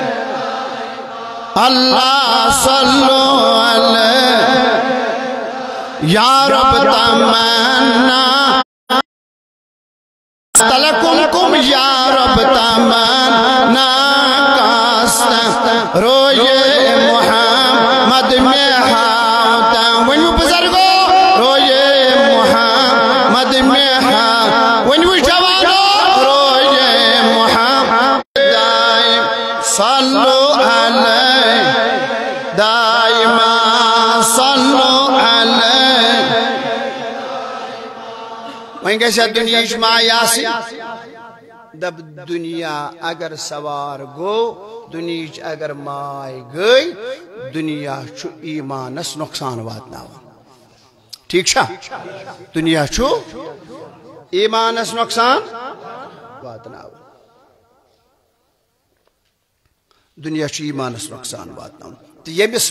اللہ صلو علیہ یا رب تمنا تلکم کم یا رب تمنا کاستا روئے محمد صلوا عليه دائما صلوا عليه وہیں گیسا دنیا اجماع یاسی دب دنیا اگر سوار گو دنیا اگر مائی گئی دنیا چھو ایمانس نقصان واتناوان ٹھیک شاہ دنیا چھو ایمانس نقصان واتناوان دنیا چھو ایمانس نقصان واتناوان تو یہ بس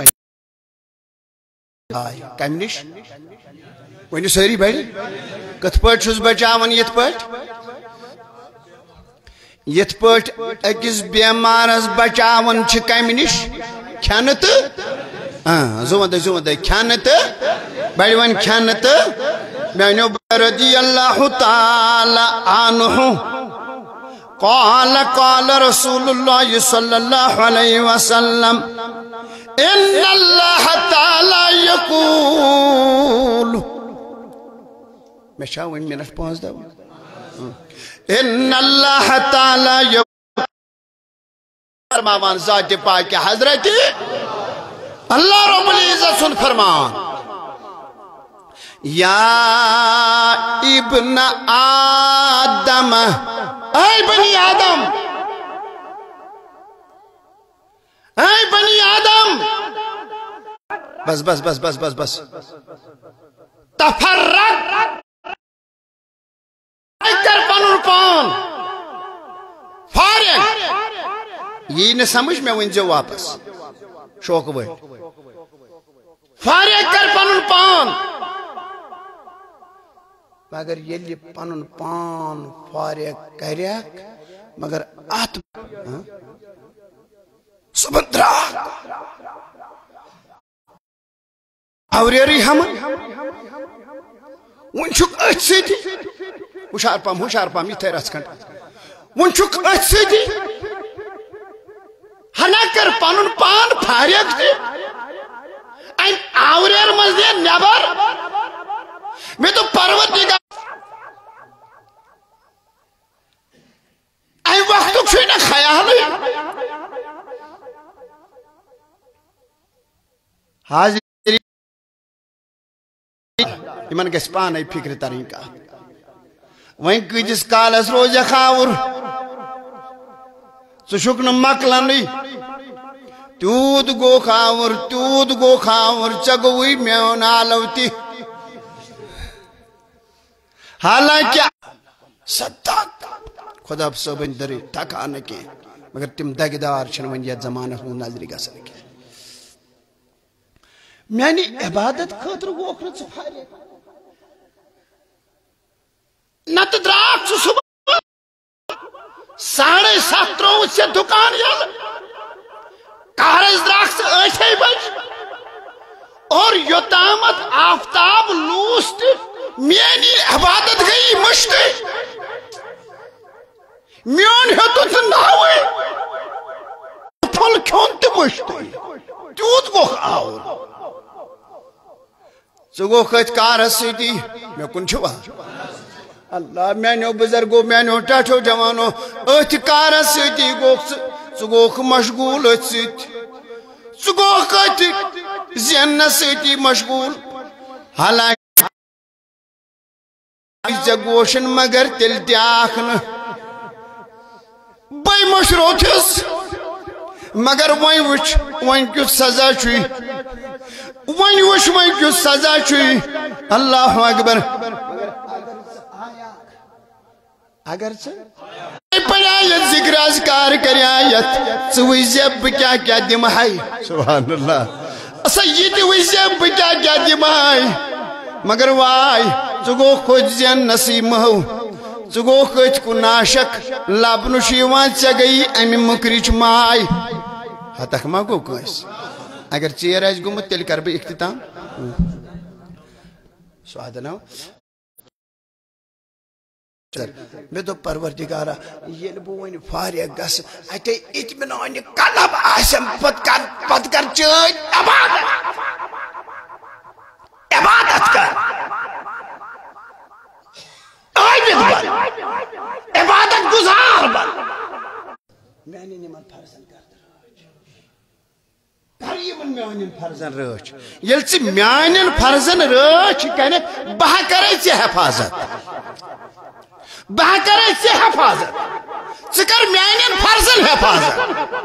آئی کم نش ونی ساری بڑی کت پٹ چھس بچاون یت پٹ یت پٹ اکس بیمارس بچاون چھ کم نش کھن تو زون دے زون دے کھن تو بڑی ون کھن تو میانو رضی اللہ تعالی عنہ قال قال رسول اللہ صلی اللہ علیہ وسلم ان اللہ تعالی یقول میں شاوین منٹ پہنچ دا ان اللہ تعالی یقول فرمان ذات پاک حضرت اللہ رب العزت سن فرمان یا ابن آدم اے بنی آدم اے بنی آدم بس بس بس بس بس بس تفرق کر پنن پان فارغ یہ نہ سمجھ میں ونجو واپس شوق وہ فارغ کر پنن پان مگر یلی پنن پان فارغ کریک مگر ات سبندرا اوریری ہم ون چھک ات سیدی ہوشار پام ہوشار پام یہ تھے رس کھنڈ ون چھک ات سیدی ہنا کر پنن پان فارغ دی این آوریر مزدی نیبر میں تو پروت دیگا این وقت تو چھوئی نا خیالی حاضر ایمان کے سپان ای فکر ترین کا وہیں کوئی جس کالس روز خاور سو شکن مکلنی تود گو خاور تود گو خاور چگوئی میون آلوتی حالانکہ صدق خدا بسوبن دری تکانے کے مگر تم دگدار چھنونیت زمانہ ہوں نظری گا سنکے میانی عبادت خطر وہ اکرت سفاری نت دراک سو صبح ساڑھے سات روز سے دکان یل کارز دراک سے ایسے بج اور یوتامت آفتاب لوست میانی عبادت گئی مشتی میان ہتو تناوی پھل کھونتی مشتی تیوت گو آور سگو خط کار سیدی میں کن چھوا اللہ میں نے بزرگو میں نے ٹاٹھو جوانو ات کار سیدی گو سگو مشغول ات سیدی سگو خط زین سیدی مشغول حالانکہ جگوشن مگر تل تیاخن بائی مشروطس مگر وائن وچ وائن کیوں سزا چھوئی وائن وچ وائن کیوں سزا چھوئی اللہ اکبر اگر سے پڑھ آیت ذکر اذکار کری آیت سوئی زیب کیا کیا دمائی سبحان اللہ سیدی وی زیب کیا کیا دمائی مگر وائی زگو خود زین نصیب مہو زگو خود کو ناشک لابنو شیوان چگئی امی مکریچ مائی حتک ما گو کوئیس اگر چیر ایج گمت تیل کر بھی اختتام سوادناو میں تو پروردگارا یہ نبوانی فارغ گس ایتے اتمنانی قلب آسم پت کر پت کر چوئی عبادت عبادت کر عابد بن عبادت گزار بن میانن یمن فرضن کر کر یمن میانن فرضن رچ یل ژٕ میانن فرضن رچ کنہ بہ کرے ژے حفاظت بہ کرے ژے حفاظت ژٕ کر میانن فرضن حفاظت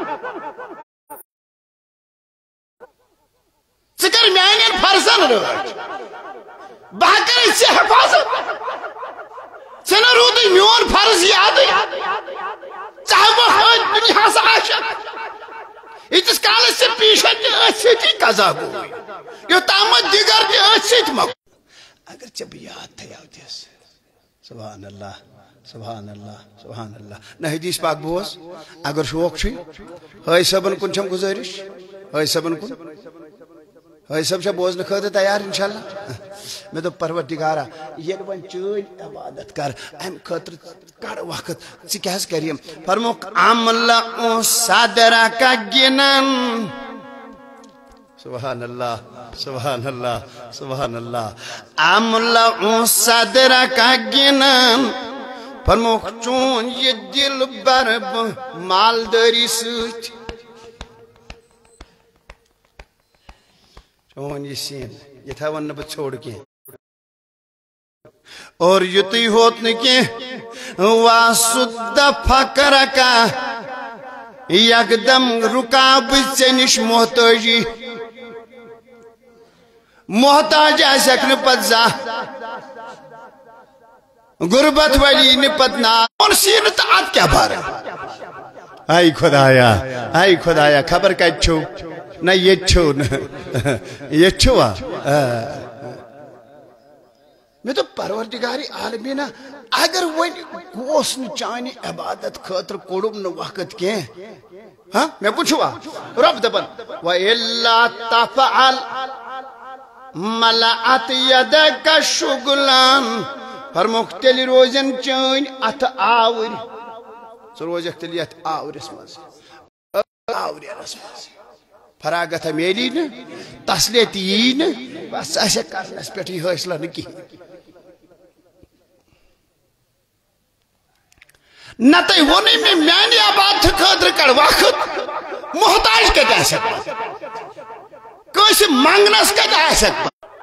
ژٕ کر میانن فرضن رچ بہ کرے ژے حفاظت ژےٚ نہ روٗدٕے میون فرض یادٕے ژٕ ہاوٕ دُنیاہس عاشق ییٖتِس کالس ژےٚ پیٖشن تہِ أتھۍ سۭتی قضا گوٚوٕے یوٚتامتھ دِگر تہِ أتھۍ سۭتۍ مۄک اگر ژےٚ بہٕ یاد تھاو دِس سبحان اللہ سبحان اللہ سبحان اللہ نہ حدیث پاک بوز اگر شوق چھُے حٲج صٲبن کُن چھم گُزٲرِش حٲج صٲبن کُن حٲج صٲب چھا بوزنہٕ خٲطرٕ تیار انشاءاللہ مےٚ دوٚپ پروردگارا ییٚلہِ وۄنۍ چٲنۍ عبادت کر امہِ خٲطرٕ کڑ وقت ژٕ کیٛاہ حظ کٔرِم فرموکھ عملہ صدرک گِنن سبحان اللہ سبحان اللہ سبحان اللہ عملہ صدرک گِنن فرموکھ چون یہ دل بر مالداری سۭتۍ چون یہ سین یہ تھاون نہ بہٕ ژھوٚڑ کینٛہہ اور یُتُے ہوت نہٕ کینٛہہ واسُد فقرکا یکدم رُکا بہٕ ژےٚ نِش محتٲجی محتاج آسٮ۪کھ نہٕ پتہٕ زانٛہہ غربت ولی نہٕ پتہٕ نار سیٖنہٕ تہٕ اَدٕ کیٛاہ بَرٕ آے خۄدایا آے خۄدایا خبر کتہِ چھُو نہ ییٚتہِ چھُو نہٕ ییٚتہِ چھُوا مےٚ دوٚپ پروردگارِ عالمیٖنہ اگر وۄنۍ گوس نہٕ چانہِ عبادت خٲطرٕ کوٚڑُم نہٕ وقت کینٛہہ ہاں مےٚ کُن چھُوا رۄب دپان وَإِلَّا تَفْعَلْ مَلَأَتْ يَدَكَ شُغْلًا فرموکھ تیٚلہِ روزن چٲنۍ اَتھٕ آوٕرۍ ژٕ روزکھ تیٚلہِ یتھ آورِس منٛز آورٮ۪رس منٛز فراغتہ میلی نہ تسلیت یی نہ بس آسہِ کرنس پٮ۪ٹھٕے حٲصلہ نہٕ کِہیٖنۍ نتہٕ ووٚنُے مےٚ میانہِ عبادتہٕ خٲطرٕ کڑ وقت محتاج کتہِ آسٮ۪کھ کٲنٛسہِ منٛگنس کتہِ آسٮ۪کھ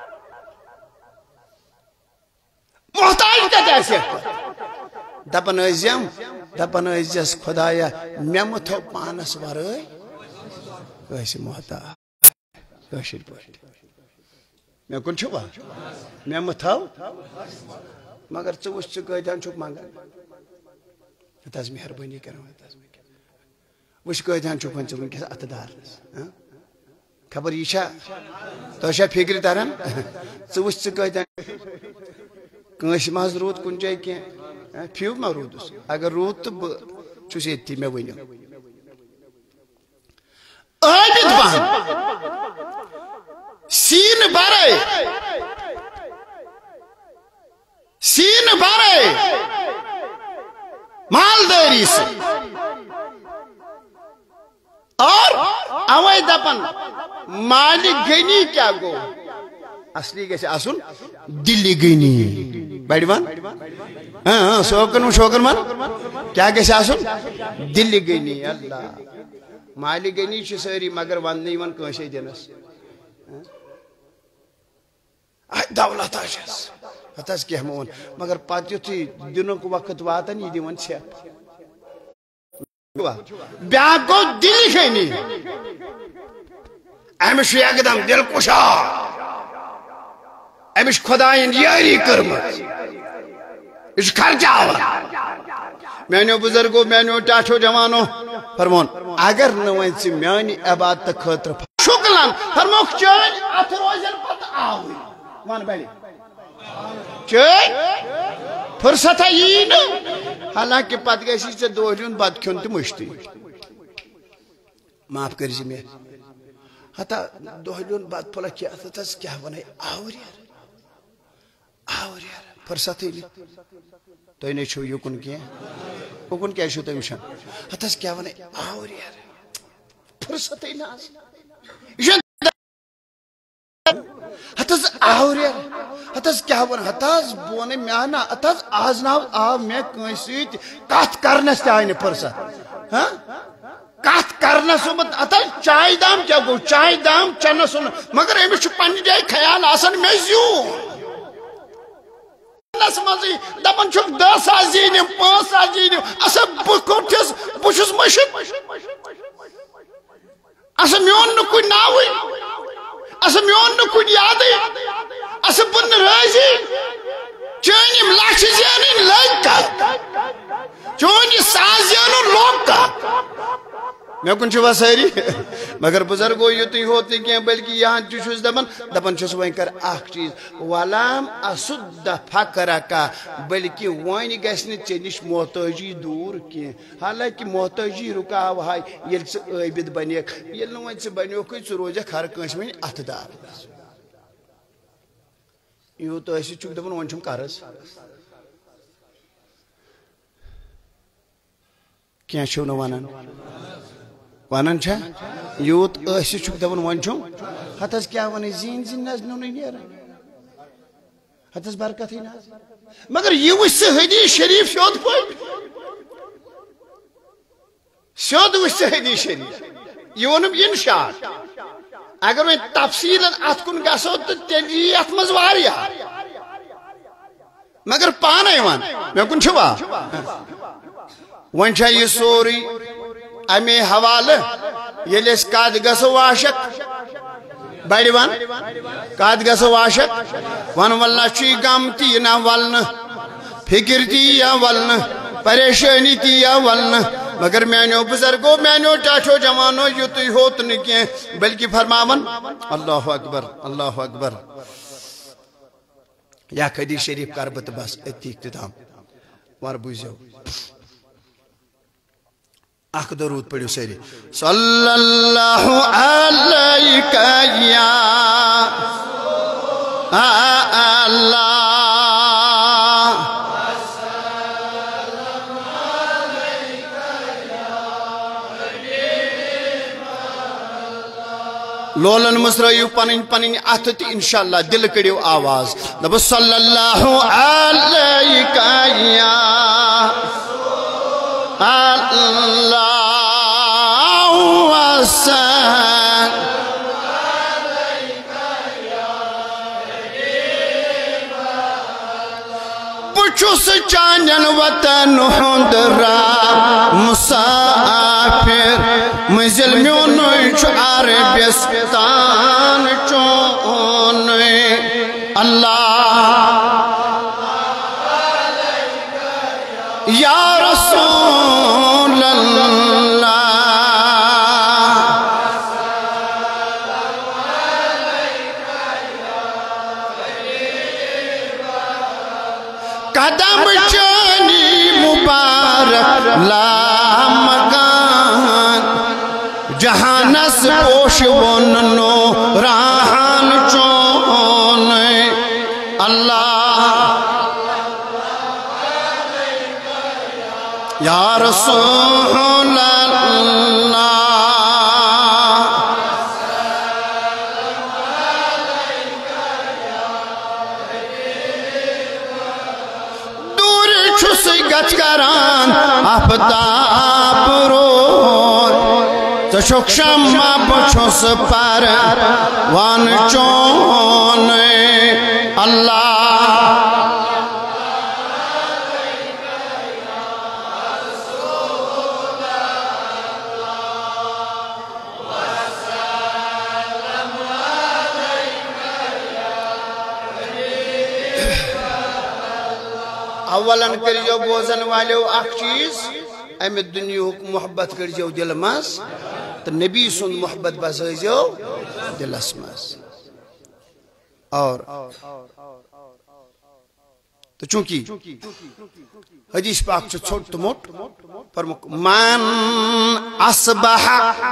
محتاج کتہِ آسٮ۪کھ دپان ٲسۍزٮ۪م دپان ٲسۍزٮ۪س خۄدایا مےٚ مہ تھٲو پانس ورٲے کٲنٛسہِ محتاج کٲشِر پٲٹھۍ مےٚ کُن چھُوا مےٚ مہ تھاو مگر ژٕ وٕچھ ژٕ کۭتہن چھُکھ منگان ہت حظ مہربٲنی کران وٕچھ کۭتہن چھُکھ وۄنۍ ژٕ وٕنکیٚس اتھٕ دارنس خبر یہِ چھا تۄہہِ چھا فکرِ تران ژٕ وٕچھ ژٕ کۭتہن کٲنٛسہِ ما حظ روٗد کُنہِ جایہِ کینٛہہ فیوٗ ما روٗدُس اگر روٗد تہٕ بہٕ چھُس ییٚتھی مےٚ ؤنِو عابد بن سین برے سین برے مالداری سے اور اوے دپن مالک غنی کیا گو اصلی گژھِ آسُن دِلہِ غنی بڑِ ون ہاں شوقن شوقن من کیا گژھِ آسُن دِلہِ غنی اللہ مالہِ غنی چھِ سٲری مگر وننہٕ یِوان کٲنٛسے دِنس دولت آسٮ۪س ہتھ حظ کینٛہہ مون مگر پتہٕ یُتھُے دِنُک وقت واتان یہِ دِوان ژھٮ۪پ بیٛاکھ گوٚو دِلہِ غنی أمِس چھُ یکدم دِل کُشاد أمِس چھِ خۄداین یٲری کٔرمٕژ یہِ چھُ خرچاوان میانیو بزرگو میانیو ٹاٹھو جوانو فرمون اگر نہ وۄنۍ ژٕ میانہِ عبادتہٕ خٲطرٕ شُکلن فرموکھ چٲنۍ اتھٕ روزن پتہٕ آوٕرۍ ون بلہِ چٲنۍ فرصتھا یی نہٕ حالانکہِ پتہٕ گژھی ژےٚ دۄہلہِ ہُنٛد بتہٕ کھیوٚن تہِ مٔشتٕے معاف کٔرزِ مےٚ ہتا دۄہلہِ ہُنٛد بتہٕ پھوٚلہ کھٮ۪تھ ہتھ حظ کیٛاہ ونے آوریر آوریر فرصتھٕے نہٕ تُہۍ نَے چھُو یُکُن کینٛہہ اُکُن کیٛازِ چھُو تُہۍ وٕچھان ہتھ حظ کیٛاہ ونے آوریر فرصتھٕے نہٕ حظ یہِ چھُ ہتھ حظ آوریر ہتھ حظ کیٛاہ وَن ہتھ حظ بہٕ وَنے مےٚ آو نا ہتھ حظ آز نہ آو مےٚ کٲنٛسہِ سۭتۍ کتھ کرنس تہِ آیہِ نہٕ فرصت ہاں کات کرنا سمت اتا چائے دام کیا گو چائے دام چنا سن مگر امس چھ پنہ جائے خیال آسان میں زیون نس مزی دپن چھ دہ ساس زینم پانچ ساس زینم اسا بکوٹس بچس مشت اسا میون نکن ناوی اسا میون نکن یادی اسا بن رازی چونیم لچھ زینن لگتا چونی ساس زینن لوکا میں کن چھوا ساری مگر بزرگو یوتی ہوتی کیا بلکہ یہاں چوشوز دپن دپن چھس وائن کر آخ چیز ولام اسد فقرکا بلکہ وائن گسنی چنش محتاجی دور کی حالانکہ محتاجی رکاو ہے یل سے عبد بنیک یل نوائن سے بنیو کوئی چروجہ ہر کنش میں اتدار یو تو ایسی چک دپن وائن چھم کارس کیا چھو نوانن وانن چھا یوت ایسی چک دپن وائن چھم حتیس کیا وانی زین زین ناز نونی نیرہ حتیس برکت ہی ناز مگر یہ اس سے حدیث شریف شود پوئی شود اس سے حدیث شریف یہ ونم انشاء اگر میں تفصیل اتکن گسو تو تیلی اتمز واریا مگر پانے وان میں کن چھوا وان چھا یہ سوری امی حوال یل اس کاد گسو واشک بڑی وان کاد گسو واشک وان واللہ چی غم تی نا ولن فکر تی یا ولن پریشانی تی یا ولن مگر مینو بزرگو مینو ٹاٹھو جوانو یوتی ہوت نکیں بلکہ فرماون اللہ اکبر اللہ اکبر یا حدیث شریف کربت بس اتی اختتام وار بوزیو اخ درود پڑھو سیری صلی اللہ علیکہ یا اللہ لولن مسرائیو پنن پنن اتت انشاءاللہ دل کڑیو آواز دب صلی اللہ علیکہ یا اللہ وسلم بچوس چانن وطن ہندرا مسافر منزل میونوی چو عربستان چونوی اللہ یا رسول اللہ قدم چانی مبارک لا مکان جہانس پوش وننو راہان چون اللہ یا رسول اللہ دور چھس گچ کران آفتاب روی تشک شمع بچھس پر وان چون اللہ اولاً کرجو بوزن والو اخ چیز امی دنیا محبت کرجو دل ماس تو نبی سن محبت بسیجو دل اسماس اور تو چونکہ حدیث پاک چھو چھوٹ تو موٹ فرمک من اصبح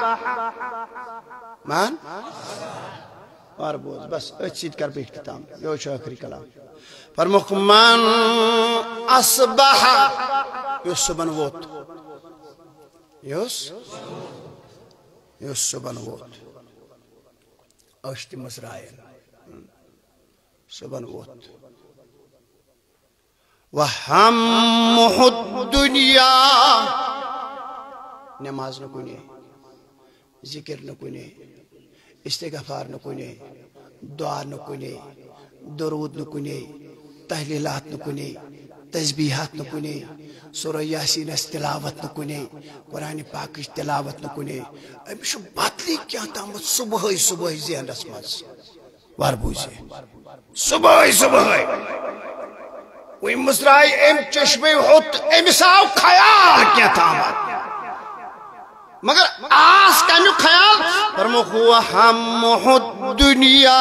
من اور بوز بس اچھید کر بیٹھ کتام یو چھو آخری کلام فرمک من اصبح یوس صبح ووت یوس یوس صبح ووت اشت مزرائل صبح ووت وہمہ الدنیا نماز نکنی ذکر نکنے استغفار نکنے دعا نکنے درود نکنے تحلیلات نکنے تسبیحات نکنے سورہ یاسین اس تلاوت نکنے قرآن پاک تلاوت نکنے امشو باتلی کیا تامت صبح صبح ذہن رسمت واربوزی صبح صبح وی مصرائی ام چشمے ہوت امساو خیال کیا تامت مگر آس کا میں خیال فرمو ہم دنیا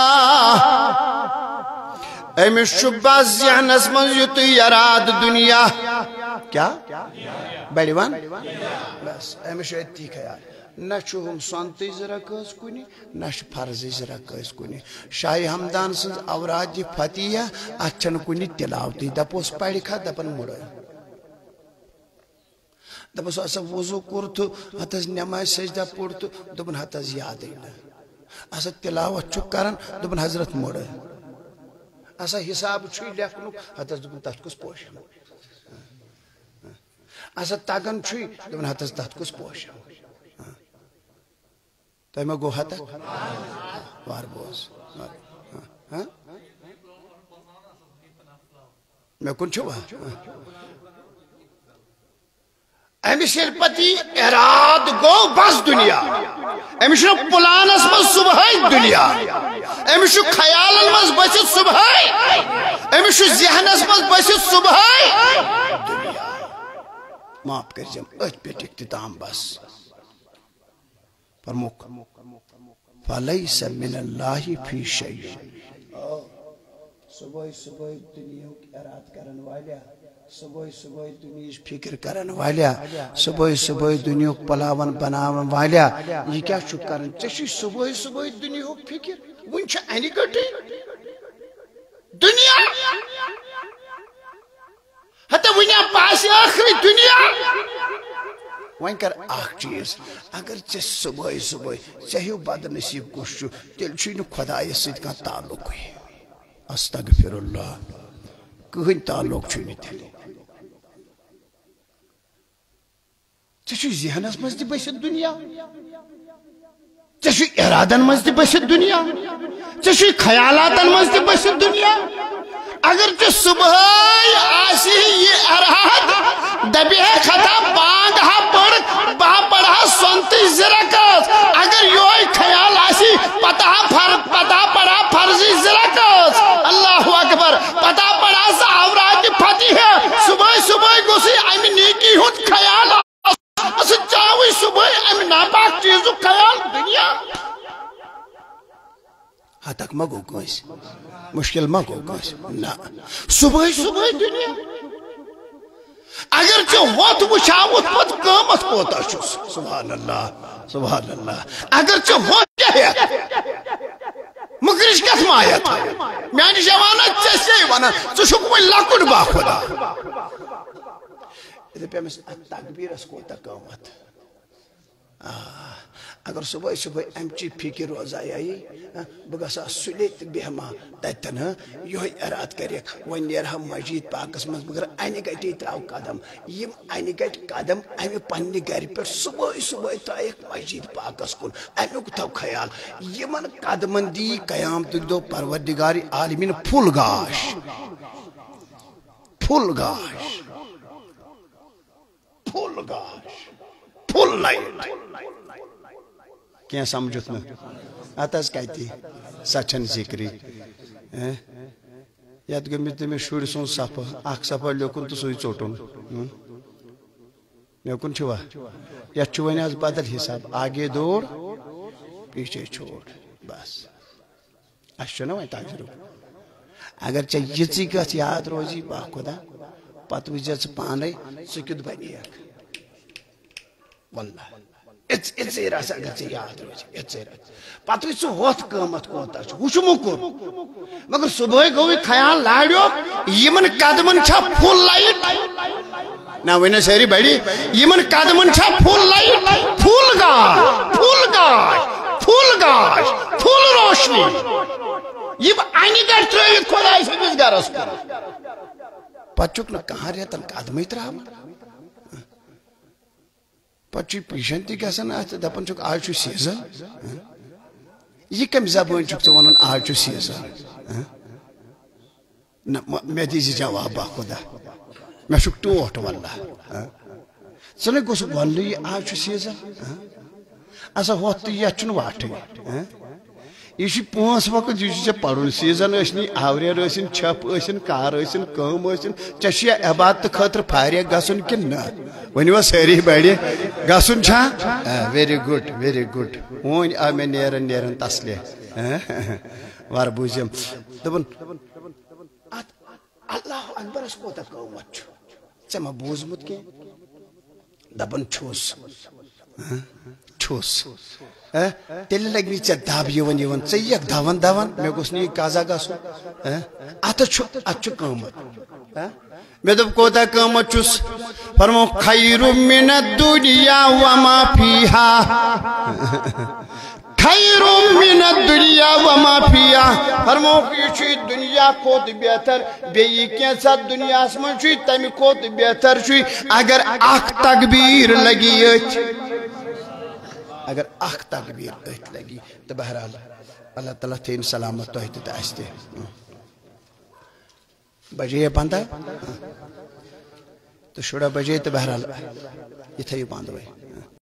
امی شبہ ذہن اسمن یتو یراد دنیا کیا بڑی وان بس امی شو اتی خیال نہ ہم سنتی ذرا کس کنی نہ فرضی ذرا کس کنی شاہی حمدان سنز اوراد فتیہ اچھن کنی تلاوتی دپوس پڑی کھا دپن مڑا دپوس اسا وضو کرتو حتیز نماز سجدہ پڑتو دپن حتیز یاد اینا اسا تلاوت چک کرن دپن حضرت مڑا اسا حساب چھوئی لیکنو حتیز دپن تحت کس پوشم اسا تاگن چھوئی دپن حتیز تحت کس پوشم تو میں گو ہتا وار بوز میں کن چھوا امی شرپتی اراد گو بس دنیا امی شر پلان اسمز صبحی دنیا امی شر خیال اسمز بسید صبحی امی شر ذہن اسمز بسید صبحی دنیا معاف کر جم اچھ پیٹ اختتام بس فرموک فَلَيْسَ مِنَ اللَّهِ فِي شَيْءٍ صبح صبح دنیا کی اراد کرن والیا صبح صبح دنیا فکر کرن والیا صبح صبح دنیا پلاون بناون والیا یہ کیا چھو کرن چشی صبح صبح دنیا فکر ونچہ اینی کٹی دنیا حتی ونیا پاس آخری دنیا وہیں کر آخ چیز اگر چیز صبح صبح چاہیو بد نصیب کشو تیل چھوئی خدای سید کا تعلق ہوئی استغفر اللہ کہیں تعلق چھوئی تیل چاہیو ذہن اس مزدی بسید دنیا چاہیو ارادن مزدی بسید دنیا چاہیو خیالاتن مزدی بسید دنیا اگر چو صبح آسی یہ اراد دبی ہے خطا بانگ ہا پڑ با پڑھا سنتی زرکت اگر یوئی خیال آسی پتا پتا پڑھا فرضی زرکت اللہ اکبر پتا پڑھا سا اوراد پھتی ہے صبح صبح گوسی امی نیکی ہوں خیال اس چاہوئی صبح امی ناپاک چیزو خیال دنیا ہاں تک مگو کوئیس مشکل مگو کوئیس نا صبح صبح دنیا اگر چو وقت وچھاوت پت قامت کوتا شس سبحان اللہ سبحان اللہ اگر چو وقت کیا ہے مگرش کس مایت ہے میانی جوانا چیسے وانا چو شکوئی لکڑ با خدا ادھے پہ ہمیں تکبیر اس کوتا قامت اگر صبح صبح امچی فکر روزائی آئی بگسا سلیت بہما تیتن یہ اراد کریک وین نیرہ مجید پاکس مز مگر اینی گیٹی تراؤ قدم یم اینی گیٹ قدم امی پنی گری پر صبح صبح ترائیک مجید پاکس کن امی کتاو خیال یمن قدمن دی قیام تک دو پروردگاری عالمین پھول گاش پھول گاش پھول گاش پھول لائٹ کیا سمجھت میں آتاز کہتی سچن ذکری یاد گمیت میں شوری سون سپا آخ سپا لیکن تو سوئی چوٹون لیکن چھوا یا چھوانی از بدل حساب آگے دوڑ پیچھے چھوڑ بس اشو نا وائن تاجرو اگر چاہ یچی کت یاد روزی با خدا پتوی جیس پانے سکت بنی ایک واللہ اتس ایرا سا اگر چاہ یاد روزی اتس ایرا پتوی سو وقت قامت کوتا چھو وشو مکر مگر صبح گوی خیال لاڑیو یمن قدمن چھا پھول لائٹ نا وینا سیری بیڑی یمن قدمن چھا پھول لائٹ پھول گاش پھول گاش پھول گاش پھول روشنی یہ آئینی گر تروی خدا ایسے جس گا رس کر پچک نا کہاں رہتا قدمی ترہا پچی پیشن تی گژھان ات دپان چھک آز چھُ سیزن یہ کم زبان چھک ژٕ ونان آز چھُ سیزن نہ مےٚ دِزِ جواب خدا مےٚ چھُکھ ٹوٹھ واللہ ژٕ نَے گوٚژھُکھ وننُے یہِ آز چھُ سیزن اسا ہوت تہٕ یتھ چھُنہٕ واٹھٕے یہ پانچ وقت یہ پڑھن سیزن ٲسنی آوریر ٲسِن چھپ ٲسِن کار ٲسِن کٲم ٲسِن ژےٚ چھُیا عبادت خٲطرٕ فارغ گژھُن کِنہٕ نہ ؤنِو سٲری بڑِ گژھُن چھا ویری گُڈ ویری گُڈ وۄنۍ آو مےٚ نیران نیران تسلے وار بوٗزِم دوٚپُن اتھ اللہ اکبرس کوتاہ قۭمت چھُ ژےٚ ما بوٗزمُت کینٛہہ دپان چھُس چھُس تیٚلہِ لگہِ نہٕ ژےٚ دب یِوان یِوان ژٕ یِیَکھ دون دون مےٚ گوٚژھ نہٕ یہِ قضا گژھُن اتھ چھُ اتھ چھُ قۭمت مےٚ دوٚپ کوتاہ قۭمت چھُس فرمو خیر من الدنیا وما فیہا خیر من الدنیا وما فیہا فرمو یہ چھُ دنیا کھۄتہٕ بہتر بیٚیہِ کینٛژھا دنیاہس منٛز چھُ تمہِ کھۄتہٕ بہتر چھُ اگر اکھ تکبیر لگی أتھۍ اگر اخ تکبیر ات لگی تو بہرحال اللہ تعالیٰ تھین سلامت تہ تہ اس تہ بجے بندہ تو شڑا بجے تو بہرحال یہ تھیو بند وے